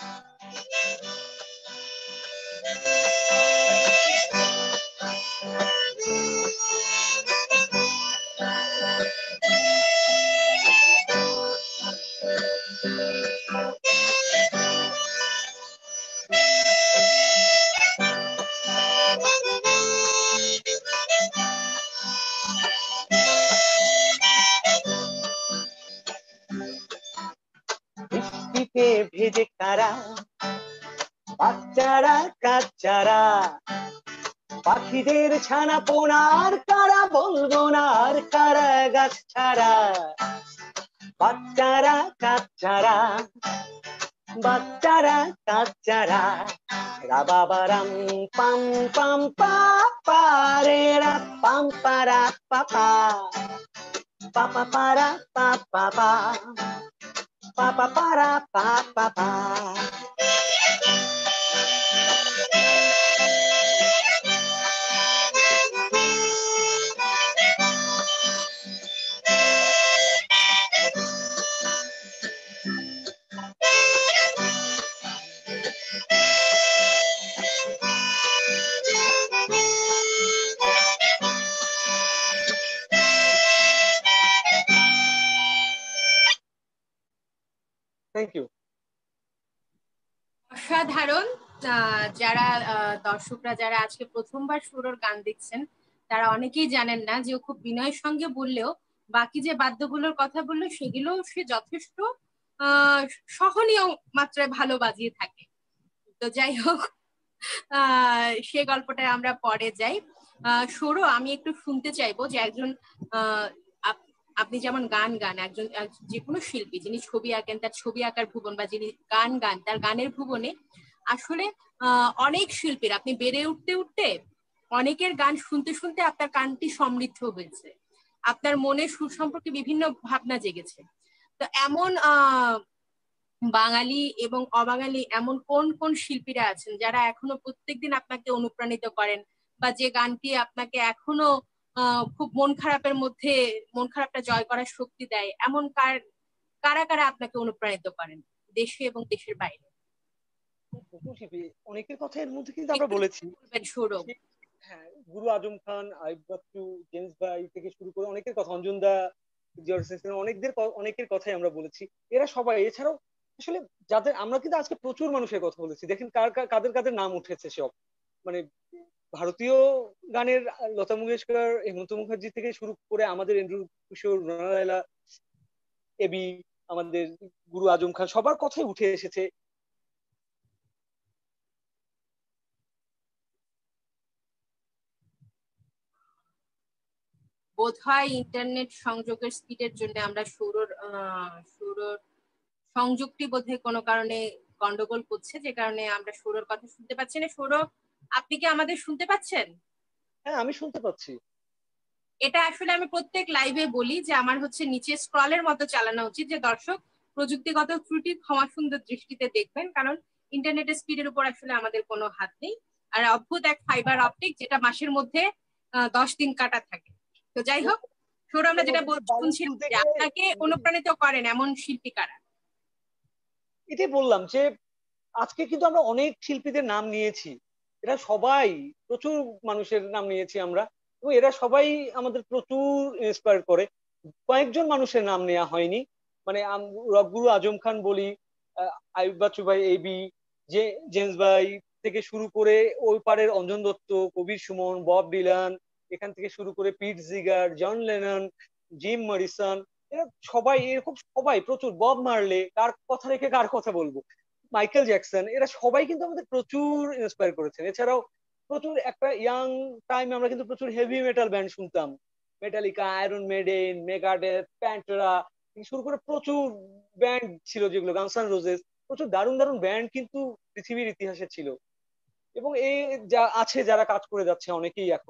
S2: বৃষ্টিতে ভেজে কারা, বাচ্চারা কাচ্চারা, পাখিদের ছানা পোনার কারা বলবো না আর কারা গাছ ছাড়া, বাচ্চারা কাচ্চারা, বাচ্চারা কাচ্চারা। রাবাবারাম পাম পাম পা পা রে রা পাম পারা পাপা, পাপা পারা পা পাপা, পাপা পারা পা পাপা। Thank you.
S1: অসাধারণ। যারা দর্শকরা যারা আজকে প্রথমবার সুরর গান দেখছেন তারা অনেকেই জানেন না যে ও খুব বিনয়ের সঙ্গে বললেও বাকি যে বাদ্যগুলোর কথা বললো সেগুলো সে যথেষ্ট সহনীয় মাত্রায় ভালো বাজিয়ে থাকে। তো যাই হোক, সে গল্পটা আমরা পরে যাই। সৌরভ, আমি একটু শুনতে চাইবো যে একজন আপনি যেমন গান গান, একজন যে কোনো শিল্পী যিনি ছবি আঁকেন তার ছবি আঁকার ভুবন, বা যিনি গান গান তার গানের ভুবনে আসলে অনেক শিল্পীর আপনি বেড়ে উঠতে উঠতে অনেকের গান শুনতে শুনতে আপনার কানটি সমৃদ্ধ হয়েছে, আপনার মনে সুর সম্পর্কে বিভিন্ন ভাবনা জেগেছে। তো এমন বাঙালি এবং অবাঙালি এমন কোন কোন শিল্পীরা আছেন যারা এখনো প্রত্যেকদিন আপনাকে অনুপ্রাণিত করেন, বা যে গানটি আপনাকে এখনো খুব মন খারাপের মধ্যে মন খারাপটা জয় করার শক্তি দেয়, এমন কারা কারা আপনাকে অনুপ্রাণিত করেন দেশে এবং দেশের বাইরে?
S2: অনেকের কথা এর মধ্যে কিন্তু আমরা বলেছি।
S1: সৌরভ,
S2: হ্যাঁ, গুরু আজম খান, আইয়ুব বাচ্চু, জেমস ভাই থেকে শুরু করে অনেকের কথা, অঞ্জন দা, অনেকের কথাই আমরা বলেছি। এরা সবাই, এছাড়াও আসলে যাদের আমরা কিন্তু আজকে প্রচুর মানুষের কথা বলেছি, দেখেন কাদের কাদের নাম উঠেছে সব, মানে ভারতীয় গানের লতা মঙ্গেশকর, হেমন্ত মুখার্জি থেকে শুরু করে আমাদের এন্ড্রু কিশোর, রানা লায়লা, এবি, আমাদের গুরু আজম খান, সবার কথাই উঠে এসেছে।
S1: বোধহয় ইন্টারনেট সংযোগের স্পিডের জন্য আমরা সৌরর সংযোগটি বোধহয় কোনো কারণে গন্ডগোল করছে, যে কারণে আমরা সৌরর কথা শুনতে পাচ্ছি না। সৌরভ, আপনি কি আমাদের শুনতে পাচ্ছেন?
S2: হ্যাঁ, আমি শুনতে পাচ্ছি।
S1: এটা আসলে আমি প্রত্যেক লাইভে বলি যে আমার হচ্ছে নিচে স্ক্রলের মতো চালানো উচিত, যে দর্শক প্রযুক্তিগত ত্রুটি ক্ষমা সুন্দর দৃষ্টিতে দেখবেন, কারণ ইন্টারনেটের স্পিডের উপর আসলে আমাদের কোনো হাত নেই। আর অদ্ভুত এক ফাইবার অপটিক যেটা মাসের মধ্যে 10 দিন কাটা থাকে। তো যাই হোক, সৌরভ, আমরা যেটা শুনছিলাম যে আপনাকে অনুপ্রাণিত করেন এমন শিল্পী কারা?
S2: এটাই বললাম যে আজকে কিন্তু আমরা অনেক শিল্পীদের নাম নিয়েছি, এরা সবাই, প্রচুর মানুষের নাম নিয়েছি আমরা, এবং এরা সবাই আমাদের প্রচুর ইন্সপায়ার করে। কয়েকজন মানুষের নাম নেওয়া হয়নি, মানে গুরু আজম খান বলি, আইয়ুব বাচ্চু ভাই, এবি, যে জেমস ভাই থেকে শুরু করে ওই পারের অঞ্জন দত্ত, কবির সুমন, বব ডিলান, এখান থেকে শুরু করে Pete Seeger, John Lennon, Jim Morrison, এরা সবাই এরকম, সবাই প্রচুর, বব মার্লে, কার কথা রেখে কার কথা বলবো, মাইকেল জ্যাকসন, এরা সবাই কিন্তু আমাদের প্রচুর ইন্সপায়ার করেছেন। এছাড়াও প্রচুর একটা ইয়াং টাইমে আমরা কিন্তু প্রচুর হেভি মেটাল ব্যান্ড শুনতাম, Metallica, Iron Maiden, Megadeth, Pantera থেকে শুরু করে প্রচুর ব্যান্ড ছিল, যেগুলো গানস এন্ড রোজেস, প্রচুর দারুণ দারুণ ব্যান্ড কিন্তু পৃথিবীর ইতিহাসে ছিল। এবং এই যা আছে, যারা কাজ করে যাচ্ছে অনেকেই এখনো,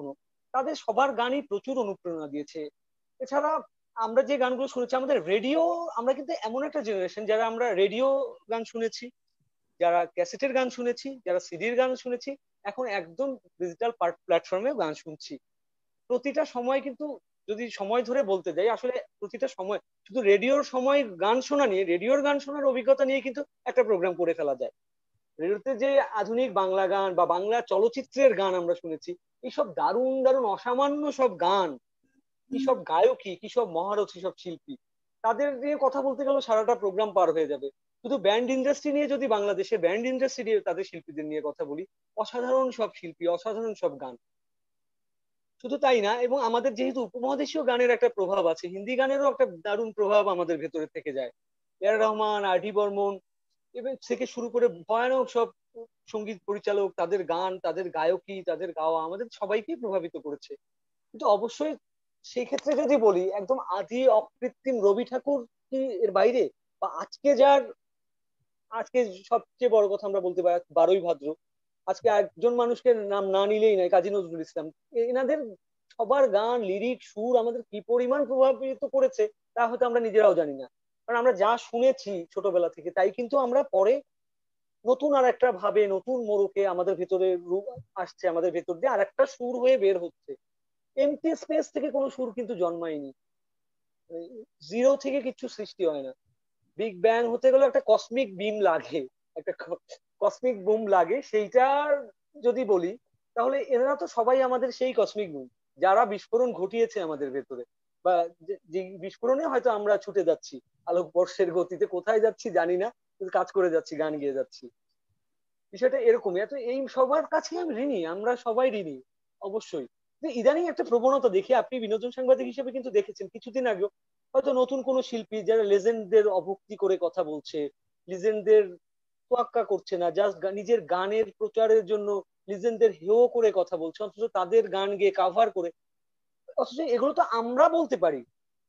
S2: তাদের সবার গানই প্রচুর অনুপ্রেরণা দিয়েছে। এছাড়া আমরা যে গানগুলো শুনেছি, আমাদের রেডিও, আমরা কিন্তু এমন একটা জেনারেশন যারা আমরা রেডিও গান শুনেছি, যারা ক্যাসেটের গান শুনেছি, যারা সিডির গান শুনেছি, এখন একদম ডিজিটাল প্ল্যাটফর্মে গান শুনছি। প্রতিটা সময় কিন্তু, যদি সময় ধরে বলতে যাই, আসলে প্রতিটা সময় শুধু রেডিওর সময় গান শোনা নিয়ে, রেডিওর গান শোনার অভিজ্ঞতা নিয়ে কিন্তু একটা প্রোগ্রাম করে ফেলা যায়। রেডিওতে যে আধুনিক বাংলা গান বা বাংলা চলচ্চিত্রের গান আমরা শুনেছি, এইসব দারুণ দারুণ অসামান্য সব গান, কি সব গায়কী, কি সব মহারথী সব শিল্পী, তাদের নিয়ে কথা বলতে গেলে সারাটা প্রোগ্রাম পার হয়ে যাবে। শুধু ব্যান্ড ইন্ডাস্ট্রি নিয়ে যদি, বাংলাদেশে ব্যান্ড ইন্ডাস্ট্রি নিয়ে তাদের শিল্পীদের নিয়ে কথা বলি, অসাধারণ সব শিল্পী, অসাধারণ সব গান। শুধু তাই না, এবং আমাদের যেহেতু উপমহাদেশীয় গানের একটা প্রভাব আছে, হিন্দি গানেরও একটা দারুণ প্রভাব আমাদের ভেতরে থেকে যায়। A R Rahman, R D Burman এবং থেকে শুরু করে ভয়ানক সব সঙ্গীত পরিচালক, তাদের গান, তাদের গায়কী, তাদের গাওয়া আমাদের সবাইকেই প্রভাবিত করেছে। কিন্তু অবশ্যই সেই ক্ষেত্রে যদি বলি, একদম আদি অকৃত্রিম রবি ঠাকুর কি এর বাইরে? বা আজকে যার, আজকে সবচেয়ে বড় কথা আমরা বলতে পারি 12ই ভাদ্র, আজকে একজন মানুষকে নাম না নিলেই নয়, কাজী নজরুল ইসলাম। এনাদের সবার গান, লিরিক, সুর আমাদের কি পরিমাণ প্রভাবিত করেছে তা হয়তো আমরা নিজেরাও জানি না। কারণ আমরা যা শুনেছি ছোটবেলা থেকে, তাই কিন্তু আমরা পরে নতুন আর একটা ভাবে, নতুন মোড়কে আমাদের ভেতরে রূপ আসছে, আমাদের ভেতর দিয়ে আর একটা সুর হয়ে বের হচ্ছে। এমটি স্পেস থেকে কোনো সুর কিন্তু জন্মায়নি, জিরো থেকে কিছু সৃষ্টি হয় না। বিগ ব্যাং হতে গেলে একটা কসমিক বিম লাগে, একটা কসমিক বুম লাগে। সেইটার যদি বলি, তাহলে এরা তো সবাই আমাদের সেই কসমিক বুম, যারা বিস্ফোরণ ঘটিয়েছে আমাদের ভেতরে, বা যে বিস্ফোরণে হয়তো আমরা ছুটে যাচ্ছি আলোকবর্ষের গতিতে, কোথায় যাচ্ছি জানি না, কিন্তু কাজ করে যাচ্ছি, গান গেয়ে যাচ্ছি। বিষয়টা এরকমই। এত এই সবার কাছে আমি ঋণী, আমরা সবাই ঋণী অবশ্যই। ইদানিং একটা প্রবণতা দেখি, আপনি বিনোদন সাংবাদিক হিসেবে কিন্তু দেখেছেন, কিছুদিন আগে হয়তো নতুন কোন শিল্পী যারা লেজেন্ডদের অভক্তি করে কথা বলছে, লিজেন্ডদের তোয়াক্কা করছে না, জাস্ট নিজের গানের প্রচারের জন্য লিজেন্ডদের হেয় করে কথা বলছে, অথচ তাদের গান গেয়ে কাভার করে। অথচ এগুলো তো আমরা বলতে পারি,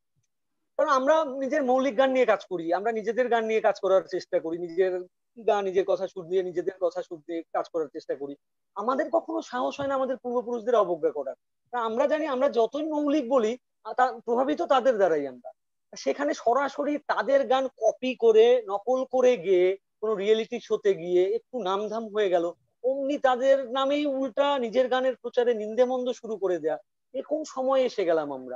S2: কারণ আমরা নিজের মৌলিক গান নিয়ে কাজ করি, আমরা নিজেদের গান নিয়ে কাজ করার চেষ্টা করি, নিজের গান, নিজের কথা সুর দিয়ে, নিজেদের কথা সুর দিয়ে কাজ করার চেষ্টা করি। আমাদের কখনো সাহস হয় না আমাদের পূর্বপুরুষদের অবজ্ঞা করার। আমরা জানি আমরা যতই মৌলিক বলি, প্রভাবিত তাদের দ্বারাই আমরা। সেখানে সরাসরি তাদের গান কপি করে, নকল করে গিয়ে কোনো রিয়েলিটি শোতে গিয়ে একটু নামধাম হয়ে গেল, অমনি তাদের নামেই উল্টা নিজের গানের প্রচারে নিন্দেমন্দ শুরু করে দেয়া। এ কোন সময় এসে গেলাম আমরা?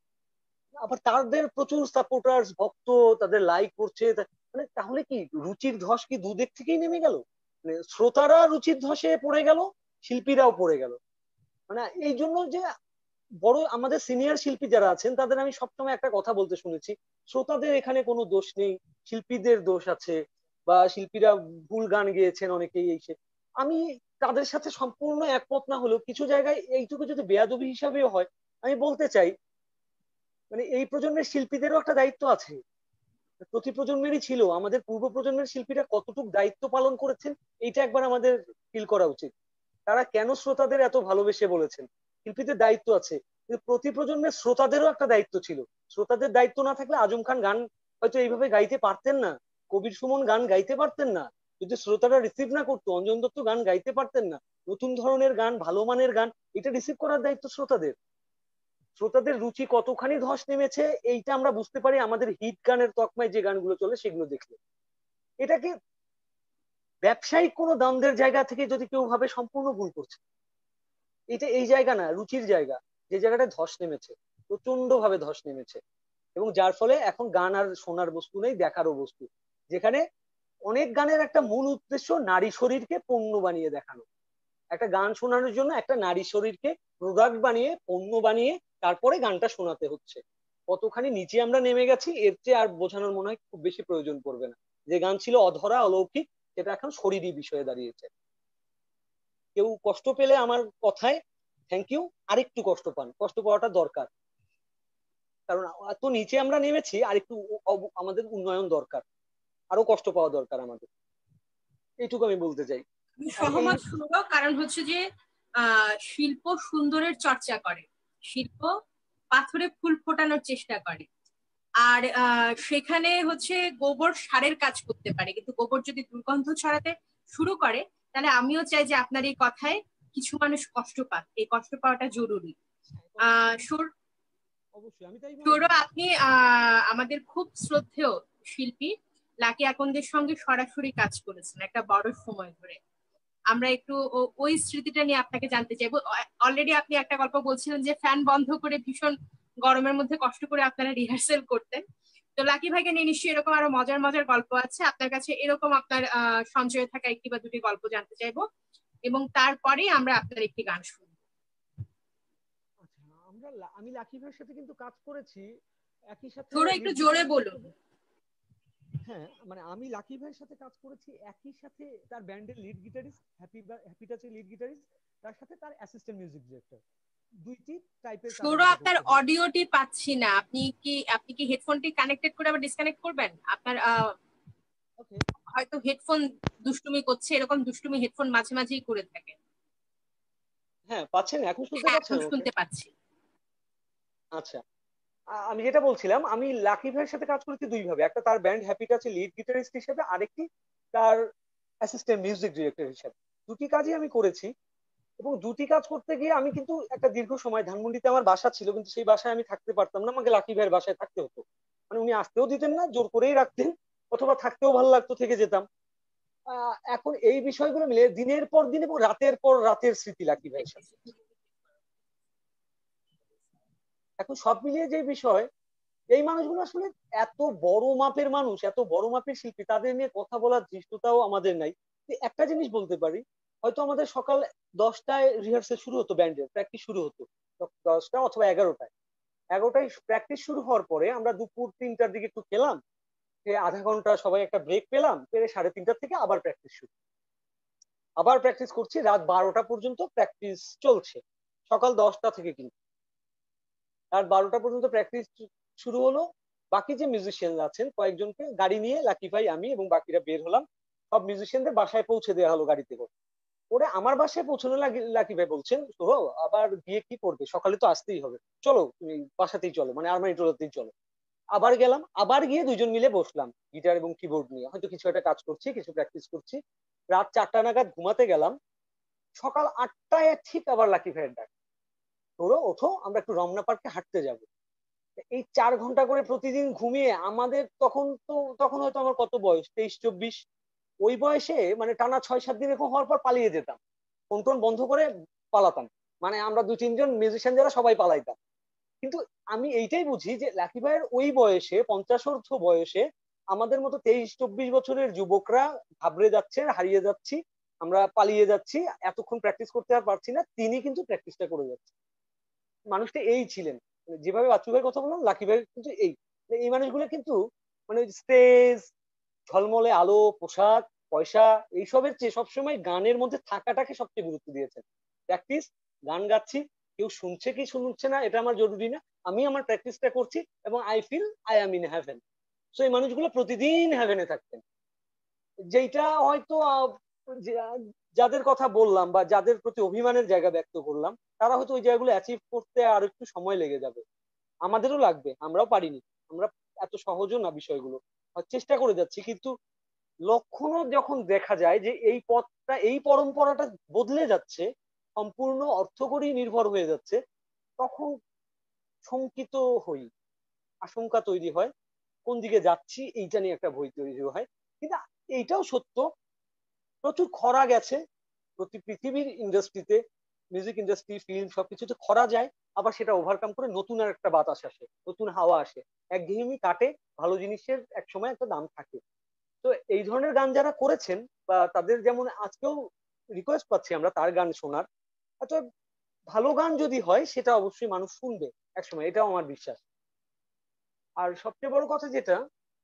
S2: আবার তাদের প্রচুর সাপোর্টার্স, ভক্ত, তাদের লাইক করছে। মানে তাহলে কি রুচির ধস কি দুদিক থেকেই নেমে গেল? মানে শ্রোতারা রুচির ধসে পড়ে গেল, শিল্পীরাও পড়ে গেল। মানে এই জন্য যে বড় আমাদের সিনিয়র শিল্পী যারা আছেন, তাদের আমি সবসময় একটা কথা বলতে শুনেছি, শ্রোতাদের এখানে কোনো দোষ নেই, শিল্পীদের দোষ আছে, বা শিল্পীরা ভুল গান গেয়েছেন অনেকেই এসে। আমি তাদের সাথে সম্পূর্ণ একমত না হলেও কিছু জায়গায় এইটুকু যদি বেয়াদবি হিসাবেও হয়, আমি বলতে চাই, মানে এই প্রজন্মের শিল্পীদেরও একটা দায়িত্ব আছে। প্রতি প্রজন্মেরই ছিল, আমাদের পূর্ব প্রজন্মের শিল্পীরা কতটুকু দায়িত্ব পালন করেছেন, এইটা একবার আমাদের ফিল করা উচিত। তারা কেন শ্রোতাদের এত ভালোবেসে বলেছেন, শিল্পীদের দায়িত্ব আছে, কিন্তু প্রতি প্রজন্মের শ্রোতাদেরও একটা দায়িত্ব ছিল। শ্রোতাদের দায়িত্ব না থাকলে আজম খান গান হয়তো এইভাবে গাইতে পারতেন না, কবির সুমন গান গাইতে পারতেন না, যদি শ্রোতারা রিসিভ না করতো, অঞ্জন দত্ত গান গাইতে পারতেন না। নতুন ধরনের গান, ভালো মানের গান, এটা রিসিভ করার দায়িত্ব শ্রোতাদের। শ্রোতাদের রুচি কতখানি ধস নেমেছে এইটা আমরা বুঝতে পারি আমাদের হিট গানের তকমায় যে গানগুলো চলে সেগুলো দেখলে। এটাকে ব্যবসায়িক কোনো দ্বন্দ্বের জায়গা থেকে যদি কেউ ভাবে, সম্পূর্ণ ভুল করছে। এটা এই জায়গা না, রুচির জায়গা, যে জায়গাটা ধস নেমেছে, প্রচন্ড ভাবে ধস নেমেছে। এবং যার ফলে এখন গান আর শোনার বস্তু নেই, দেখারও বস্তু। যেখানে অনেক গানের একটা মূল উদ্দেশ্য নারী শরীরকে পণ্য বানিয়ে দেখানো, একটা গান শোনানোর জন্য একটা নারী শরীরকে প্রোডাক্ট বানিয়ে, পণ্য বানিয়ে তারপরে গানটা শোনাতে হচ্ছে। কতখানি নিচে আমরা নেমে গেছি, এর চেয়ে আর বোঝানোর মনে হয় খুব বেশি প্রয়োজন পড়বে না। যে গান ছিল অধরা, অলৌকিক, সেটা এখন শরীরী বিষয়ে দাঁড়িয়েছে। কেউ কষ্ট পেলে আমার কথায় থ্যাংক ইউ, আরেকটু কষ্ট পান, কষ্ট পাওয়াটা দরকার। কারণ এত নিচে আমরা নেমেছি, আর একটু আমাদের উন্নয়ন দরকার, আরো কষ্ট পাওয়া দরকার আমাদের। এইটুকু আমি বলতে চাই।
S1: আমি
S2: আর এই
S1: সহমত শুনবো, কারণ হচ্ছে যে শিল্প সুন্দরের চর্চা করে, শিল্প পাথরে ফুল ফোটানোর চেষ্টা করে। আর সেখানে হচ্ছে গোবর সারের কাজ করতে পারে, কিন্তু গোবর যদি দুর্গন্ধ ছড়াতে শুরু করে, তাহলে আমিও চাই যে আপনার এই কথায় কিছু মানুষ কষ্ট পাক, এই কষ্ট পাওয়াটা জরুরি।
S2: অবশ্যই আমি তাই
S1: আপনি আমাদের খুব শ্রদ্ধেয় শিল্পী লাকি আকন্দের সঙ্গে সরাসরি কাজ করেছেন একটা বড় সময় ধরে। আমরা একটু ওই স্মৃতিটা নিয়ে আপনাকে জানতে চাইবো। অলরেডি আপনি একটা গল্প বলছিলেন যে ফ্যান বন্ধ করে ভীষণ গরমের মধ্যে কষ্ট করে আপনারা রিহার্সেল করতেন। তো লাকি ভাইকে নিয়ে নিশ্চয়ই এরকম আরো মজার মজার গল্প আছে আপনার কাছে, এরকম আপনার সঞ্চয়ে থাকা একটি বা দুটি গল্প জানতে চাইবো এবং তারপরেই আমরা আপনার একটি গান শুনবো।
S2: আমি লাকি ভাইয়ের সাথে কিন্তু কাজ করেছি একই সাথে।
S1: থোড়া একটু জোরে বলুন।
S2: হ্যাঁ, মানে আমি লাকি ভাইয়ের সাথে কাজ করেছি একই সাথে তার ব্যান্ডের লিড গিটারিস্ট হ্যাপি টাচের লিড গিটারিস্ট, তার সাথে তার অ্যাসিস্ট্যান্ট মিউজিক ডিরেক্টর, দুইটি টাইপের কাজ।
S1: পুরো আপনার অডিওটি পাচ্ছি না, আপনি কি হেডফোনটি কানেক্টেড করে আবার ডিসকানেক্ট করবেন? আপনার হয়তো হেডফোন দুষ্টুমি করছে, এরকম দুষ্টুমি হেডফোন মাঝে মাঝেই করে থাকে।
S2: হ্যাঁ, পাচ্ছেন? এখন শুনতে পাচ্ছেন?
S1: এখন শুনতে পাচ্ছি।
S2: আচ্ছা, আমি যেটা বলছিলাম, আমি লাকি ভাইয়ের সাথে কাজ করেছি দুই ভাবে, একটা তার ব্যান্ড হ্যাপি টাচে লিড গিটারিস্ট হিসেবে, আরেকটি তার অ্যাসিস্ট্যান্ট মিউজিক ডিরেক্টর হিসেবে। দুটি কাজই আমি করেছি এবং দুটি কাজ করতে গিয়ে আমি কিন্তু একটা দীর্ঘ সময়, ধানমন্ডিতে আমার বাসা ছিল কিন্তু সেই বাসায় আমি থাকতে পারতাম না, আমাকে লাকি ভাইয়ের বাসায় থাকতে হতো। মানে উনি আসতেও দিতেন না, জোর করেই রাখতেন, অথবা থাকতেও ভালো লাগতো থেকে যেতাম। এখন এই বিষয়গুলো মিলে দিনের পর দিন এবং রাতের পর রাতের স্মৃতি লাকি ভাইয়ের সাথে। এখন সব মিলিয়ে যে বিষয়, এই মানুষগুলো আসলে এত বড় মাপের মানুষ, এত বড় মাপের শিল্পী, তাদের নিয়ে কথা বলার ধৃষ্টতাও আমাদের নাই। একটা জিনিস বলতে পারি, হয়তো আমাদের সকাল 10টায় রিহার্সেল শুরু হতো, ব্যান্ডের প্র্যাকটিস শুরু হতো 10টা অথবা 11টায় প্র্যাকটিস শুরু হওয়ার পরে আমরা দুপুর 3টার দিকে একটু খেলাম, আধা ঘন্টা সবাই একটা ব্রেক পেলাম, পেরে 3:30 থেকে আবার প্র্যাকটিস শুরু, আবার প্র্যাকটিস করছি, রাত 12টা পর্যন্ত প্র্যাকটিস চলছে, সকাল 10টা থেকে। কিন্তু রাত 12টা পর্যন্ত প্র্যাকটিস শুরু হলো, বাকি যে মিউজিশিয়ান আছেন কয়েকজনকে গাড়ি নিয়ে লাকি ভাই, আমি এবং বাকিরা বের হলাম, সব মিউজিশিয়ানদের বাসায় পৌঁছে দেওয়া হলো গাড়িতে করে। ওরে আমার বাসায় পৌঁছানো লাকি ভাই বলছেন, তো আবার গিয়ে কি করবে, সকালে তো আসতেই হবে, চলো তুমি বাসাতেই চলো, মানে আরমানিটোলাতেই চলো। আবার গেলাম, আবার গিয়ে দুজন মিলে বসলাম গিটার এবং কিবোর্ড নিয়ে, হয়তো কিছু একটা কাজ করছি, কিছু প্র্যাকটিস করছি। রাত 4টা নাগাদ ঘুমাতে গেলাম, সকাল 8টায় ঠিক আবার লাকি ভাইয়ের ডাক, ধরো ওঠো আমরা একটু রমনা পার্কে হাঁটতে যাব। এই 4 ঘন্টা করে প্রতিদিন ঘুমিয়ে আমাদের তখন হয়তো আমার কত বয়স, 23-24, ওই বয়সে মানে টানা 6-7 দিন এরকম হওয়ার পর পালিয়ে যেতাম, ফোন টোন বন্ধ করে পালাতাম, মানে আমরা 2-3 জন মিউজিশিয়ান যারা সবাই পালাইতাম। কিন্তু আমি এইটাই বুঝি যে লাকি ভাইয়ের ওই বয়সে, 50 বয়সে আমাদের মতো 23-24 বছরের যুবকরা ঘাবড়ে যাচ্ছে, হারিয়ে যাচ্ছি, আমরা পালিয়ে যাচ্ছি, এতক্ষণ প্র্যাকটিস করতে আর পারছি না, তিনি কিন্তু প্র্যাকটিসটা করে যাচ্ছে। মানুষটা এই ছিলেন, যেভাবে বাচ্চু ভাইয়ের কথা বললাম, লাকি ভাই কিন্তু এই মানুষগুলো কিন্তু মানে স্টেজ, ঝলমলে আলো, পোশাক, পয়সা, এইসবের চেয়ে সবসময় গানের মধ্যে থাকাটাকে সবচেয়ে গুরুত্ব দিয়েছেন। প্র্যাকটিস, গান গাচ্ছি, কেউ শুনছে কি শুনছে না এটা আমার জরুরি না, আমি আমার প্র্যাকটিসটা করছি এবং I feel I am in heaven. So এই মানুষগুলো প্রতিদিন হ্যাভেনে থাকতেন, যেটা হয়তো যাদের কথা বললাম বা যাদের প্রতি অভিমানের জায়গা ব্যক্ত করলাম, তারা হয়তো ওই জায়গাগুলো অ্যাচিভ করতে আর একটু সময় লেগে যাবে, আমাদেরও লাগবে, আমরাও পারিনি, আমরা এত সহজও না বিষয়গুলো, চেষ্টা করে যাচ্ছি। কিন্তু লক্ষণও যখন দেখা যায় যে এই পথটা, এই পরম্পরাটা বদলে যাচ্ছে, সম্পূর্ণ অর্থকরী নির্ভর হয়ে যাচ্ছে, তখন শঙ্কিত হই, আশঙ্কা তৈরি হয়, কোন দিকে যাচ্ছি এইটা নিয়ে একটা ভয় তৈরি হয়। কিন্তু এইটাও সত্য, প্রচুর খরা গেছে প্রতি পৃথিবীর ইন্ডাস্ট্রিতে, মিউজিক ইন্ডাস্ট্রি, ফিল্ম, সবকিছুতে খরা যায়, আবার সেটা ওভারকাম করে নতুন আর একটা বাতাস আসে, নতুন হাওয়া আসে, একঘেয়েমি কাটে, ভালো জিনিসের এক সময় একটা দাম থাকে। তো এই ধরনের গান যারা করেছেন বা তাদের, যেমন আজকেও রিকোয়েস্ট পাচ্ছি আমরা তার গান শোনার, অর্থাৎ ভালো গান যদি হয় সেটা অবশ্যই মানুষ শুনবে একসময়, এটাও আমার বিশ্বাস। আর সবচেয়ে বড় কথা যেটা,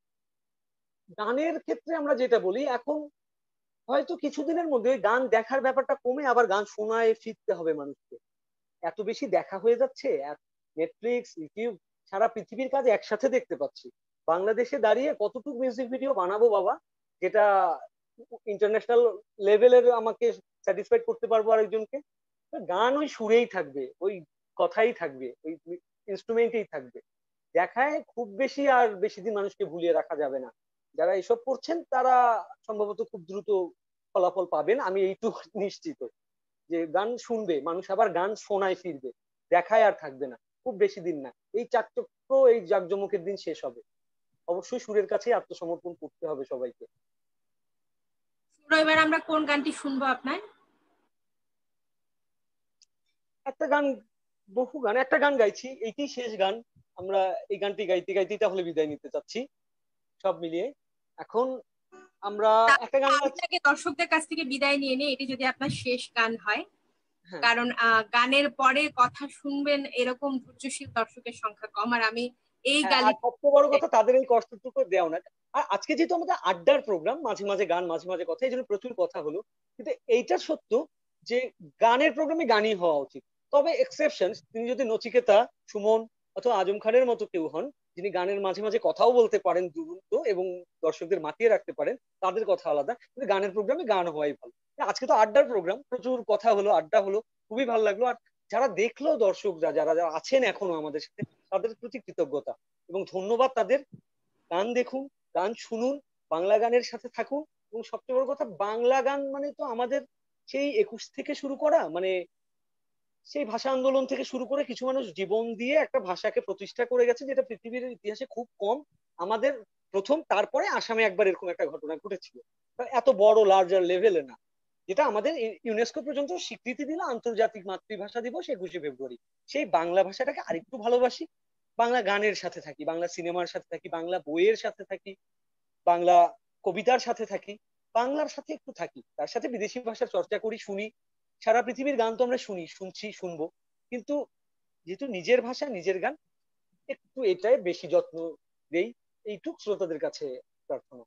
S2: গানের ক্ষেত্রে আমরা যেটা বলি, এখন হয়তো কিছুদিনের মধ্যে গান দেখার ব্যাপারটা কমে আবার গান শোনায় ফিরতে হবে মানুষকে, এত বেশি দেখা হয়ে যাচ্ছে, নেটফ্লিক্স, ইউটিউব, সারা পৃথিবীর কাজ একসাথে দেখতে পাচ্ছি, বাংলাদেশে দাঁড়িয়ে কতটুকু মিউজিক ভিডিও বানাবো বাবা, যেটা ইন্টারন্যাশনাল লেভেলের আমাকে স্যাটিসফাইড করতে পারবো আরেকজনকে। গান ওই সুরেই থাকবে, ওই কথাই থাকবে, ওই ইনস্ট্রুমেন্টেই থাকবে, দেখায় খুব বেশি আর বেশি দিন মানুষকে ভুলিয়ে রাখা যাবে না। যারা এসব করছেন তারা সম্ভবত খুব দ্রুত ফলাফল পাবেন, আমি এইটুকু নিশ্চিত যে গান শুনবে মানুষ, আবার গান শোনায় ফিরবে, দেখায় আর থাকবে না, খুব বেশি দিন না, এই চাকচক্য এই জাঁকজমকের দিন শেষ হবে। অবশ্যই সুরের কাছে আত্মসমর্পণ করতে হবে সবাইকে।
S1: এবার আমরা কোন গানটি শুনবো আপনার?
S2: একটা গান, বহু গান, একটা গান গাইছি, এইটি শেষ গান। আমরা এই গানটি গাইতে গাইতেই তাহলে বিদায় নিতে চাচ্ছি সব মিলিয়ে। এখন আমরা একটা গান গাচ্ছি।
S1: আপনাকে দর্শকদের কাছ থেকে বিদায় নিয়ে নিয়ে, এটি যদি আপনার শেষ গান হয়,
S2: হ্যাঁ
S1: কারণ গানের পরে কথা শুনবেন এরকম ধৈর্যশীল দর্শকের সংখ্যা কম, আর আমি এই
S2: হ্যাঁ,
S1: গালি
S2: আর সবচেয়ে বড় কথা তাদের এই কষ্টটুকু দেও না। আর আজকে যেহেতু আমাদের আড্ডার প্রোগ্রাম, মাঝে মাঝে গান মাঝে মাঝে কথা, এই জন্য প্রচুর কথা হলো, কিন্তু এইটা সত্য যে গানের প্রোগ্রামে গানই হওয়া উচিত। তবে এক্সেপশন, তিনি যদি নচিকেতা, সুমন অথবা আজম খানের মতো কেউ হন, যিনি গানের মাঝে মাঝে কথাও বলতে পারেন দুরন্ত এবং দর্শকদের মাতিয়ে রাখতে পারেন, তাদের কথা আলাদা, কিন্তু গানের প্রোগ্রামে গান হওয়াই ভালো। আজকে তো আড্ডার প্রোগ্রাম, প্রচুর কথা হলো, আড্ডা হলো, খুবই ভালো লাগলো। আর যারা দেখলো, দর্শকরা যারা যারা আছেন এখনো আমাদের সাথে, তাদের প্রতি কৃতজ্ঞতা এবং ধন্যবাদ তাদের। গান দেখুন, গান শুনুন, বাংলা গানের সাথে থাকুন। এবং সবচেয়ে বড় কথা, বাংলা গান মানে তো আমাদের সেই 21 থেকে শুরু করা, মানে সেই ভাষা আন্দোলন থেকে শুরু করে কিছু মানুষ জীবন দিয়ে একটা ভাষাকে প্রতিষ্ঠা করে গেছে, যেটা পৃথিবীর ইতিহাসে খুব কম। আমাদের প্রথম, তারপরে আসামে একবার এরকম একটা ঘটনা ঘটেছিল, এত বড় লার্জার লেভেলে না, যেটা আমাদের ইউনেস্কো পর্যন্ত স্বীকৃতি দিল আন্তর্জাতিক মাতৃভাষা দিবস 21শে ফেব্রুয়ারি। সেই বাংলা ভাষাটাকে আরেকটু ভালোবাসি, বাংলা গানের সাথে থাকি, বাংলা সিনেমার সাথে থাকি, বাংলা বইয়ের সাথে থাকি, বাংলা কবিতার সাথে থাকি, বাংলার সাথে একটু থাকি, তার সাথে বিদেশি ভাষার চর্চা করি, শুনি। সারা পৃথিবীর গান তো আমরা শুনি, শুনছি, শুনবো, কিন্তু যেহেতু নিজের ভাষা নিজের গান, একটু এটাই বেশি যত্ন দেই। এইটুক শ্রোতাদের কাছে প্রার্থনা।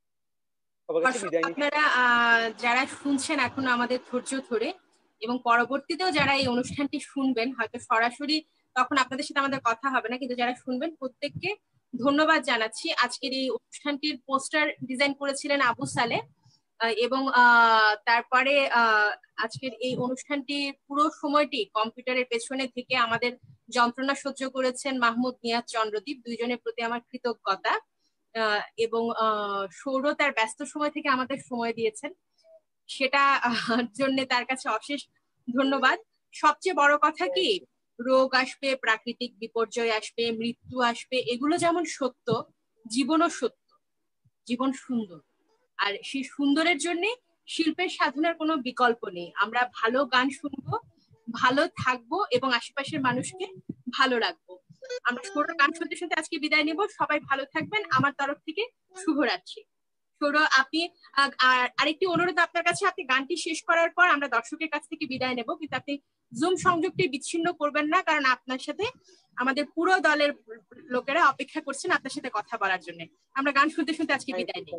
S2: সবার কাছে
S1: দর্শক
S2: বিদায় নিচ্ছি।
S1: আপনারা যারা শুনছেন এখনো আমাদের ধৈর্য ধরে, এবং পরবর্তীতেও যারা এই অনুষ্ঠানটি শুনবেন, হয়তো সরাসরি তখন আপনাদের সাথে আমাদের কথা হবে না, কিন্তু যারা শুনবেন প্রত্যেককে ধন্যবাদ জানাচ্ছি। আজকের এই অনুষ্ঠানটির পোস্টার ডিজাইন করেছিলেন আবু সালে, এবং তারপরে আজকের এই অনুষ্ঠানটির পুরো সময়টি কম্পিউটারের পেছনে থেকে আমাদের যন্ত্রণা সহ্য করেছেন মাহমুদ নিয়াজ চন্দ্রদীপ, দুইজনের প্রতি আমার কৃতজ্ঞতা। এবং সৌর তার ব্যস্ত সময় থেকে আমাদের সময় দিয়েছেন, সেটা জন্য তার কাছে অশেষ ধন্যবাদ। সবচেয়ে বড় কথা কি, রোগ আসবে, প্রাকৃতিক বিপর্যয় আসবে, মৃত্যু আসবে, এগুলো যেমন সত্য, জীবনও সত্য, জীবন সুন্দর। আর সেই সুন্দরের জন্য শিল্পের সাধনার কোনো বিকল্প নেই। আমরা ভালো গান শুনবো, ভালো থাকবো এবং আশেপাশের মানুষকে ভালো রাখবো। আমরা ছোট গান শুনতে শুনতে আজকে বিদায় নেব। সবাই ভালো থাকবেন, আমার তরফ থেকে শুভরাত্রি। ছোট, আপনি আরেকটি অনুরোধ আপনার কাছে, আপনি গানটি শেষ করার পর আমরা দর্শকের কাছ থেকে বিদায় নেব, কিন্তু আপনি জুম সংযোগটি বিচ্ছিন্ন করবেন না, কারণ আপনার সাথে আমাদের পুরো দলের লোকেরা অপেক্ষা করছেন আপনার সাথে কথা বলার জন্য। আমরা গান শুনতে শুনতে আজকে বিদায় নিই।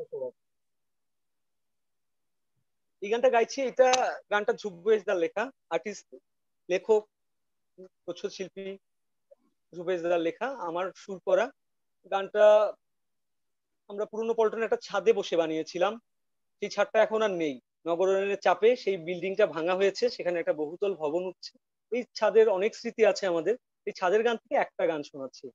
S2: এই গানটা গাইছি, এটা গানটা ধ্রুবেশদার লেখা, আর্টিস্ট, লেখক, প্রচ্ছদ শিল্পী ধ্রুবেশদার লেখা, আমার সুর করা। গানটা আমরা পুরনো পল্টনে একটা ছাদে বসে বানিয়েছিলাম, সেই ছাদটা এখন আর নেই। নগরায়নের চাপে সেই বিল্ডিংটা ভাঙা হয়েছে, সেখানে একটা বহুতল ভবন উঠছে। এই ছাদের অনেক স্মৃতি আছে আমাদের, এই ছাদের গান থেকে একটা গান শোনাচ্ছি।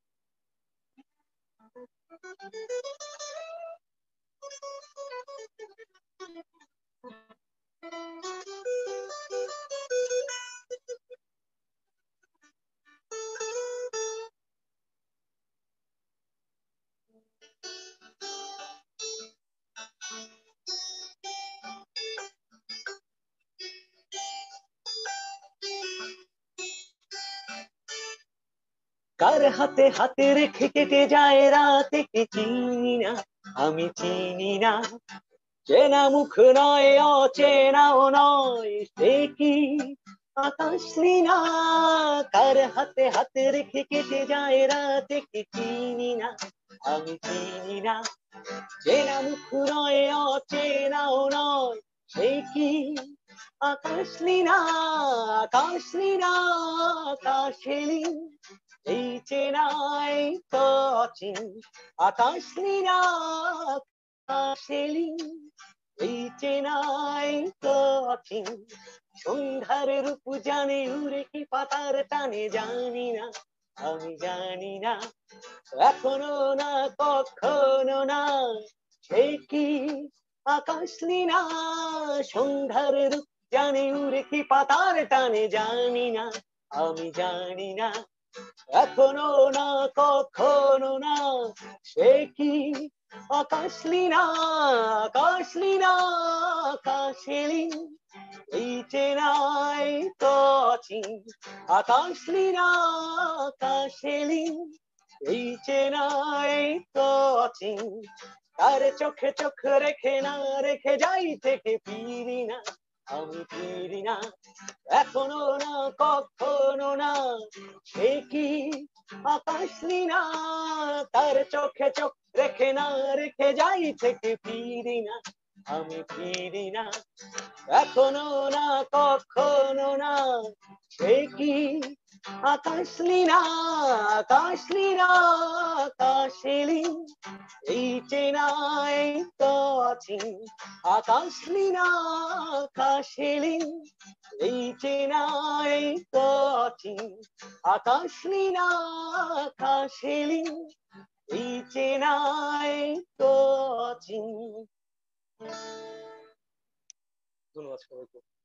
S2: কার হাতে হাতে রেখে কেটে যায় রাতে, কে চিনি না, আমি চিনি না, চেনা মুখ নয়, অচেনাও নয়, সে কি আকাশ নীলা। কার হাতে হাতে রেখে কেটে যায় রাতে, কে চিনি না, আমি চিনি না, চেনা মুখ নয়, অচেনাও নয়, সে কি আকাশ নীলা। আকাশ নীলা, আকাশে নীল, এই চেনাই তো অচিন। আকাশ নীলা, আকাশে নীল, এই চেনাই তো অচিন। সন্ধ্যার রূপ জানে উড়ে কি পাতার টানে, জানি না, আমি জানি না, এখনো না, কখনো না, সে কি আকাশ নীলা। সন্ধ্যার রূপ জানে উড়ে কি পাতার টানে, জানি না, আমি জানি না, এখনো না, কখনো না, সে কি আকাশ লীনা, আকাশ লীনা, আকাশেলি এই চেনাই তো অচিন, আকাশ লীনা, আকাশেলি এই চেনাই তো অচিন, তার চোখে চোখ রেখে না রেখে যাই থেকে ফিরি না, আমি ফিরি না, এখনো না, কখনো না, সে কি আকাশ লীনা, তার চোখে চোখ রেখে না রেখে যাই থেকে ফিরি না, আমি ফিরি না, এখনো না, কখনো না, সে কি আকাশ লীনা, আকাশ লীনা, আকাশেলি এই চেনাই তো আছি, আকাশ লীনা, আকাশেলি এই চেনাই তো আছি, আকাশ লীনা, আকাশেলি এই চেনাই তো আছি। ধন্যবাদ সবাইকে।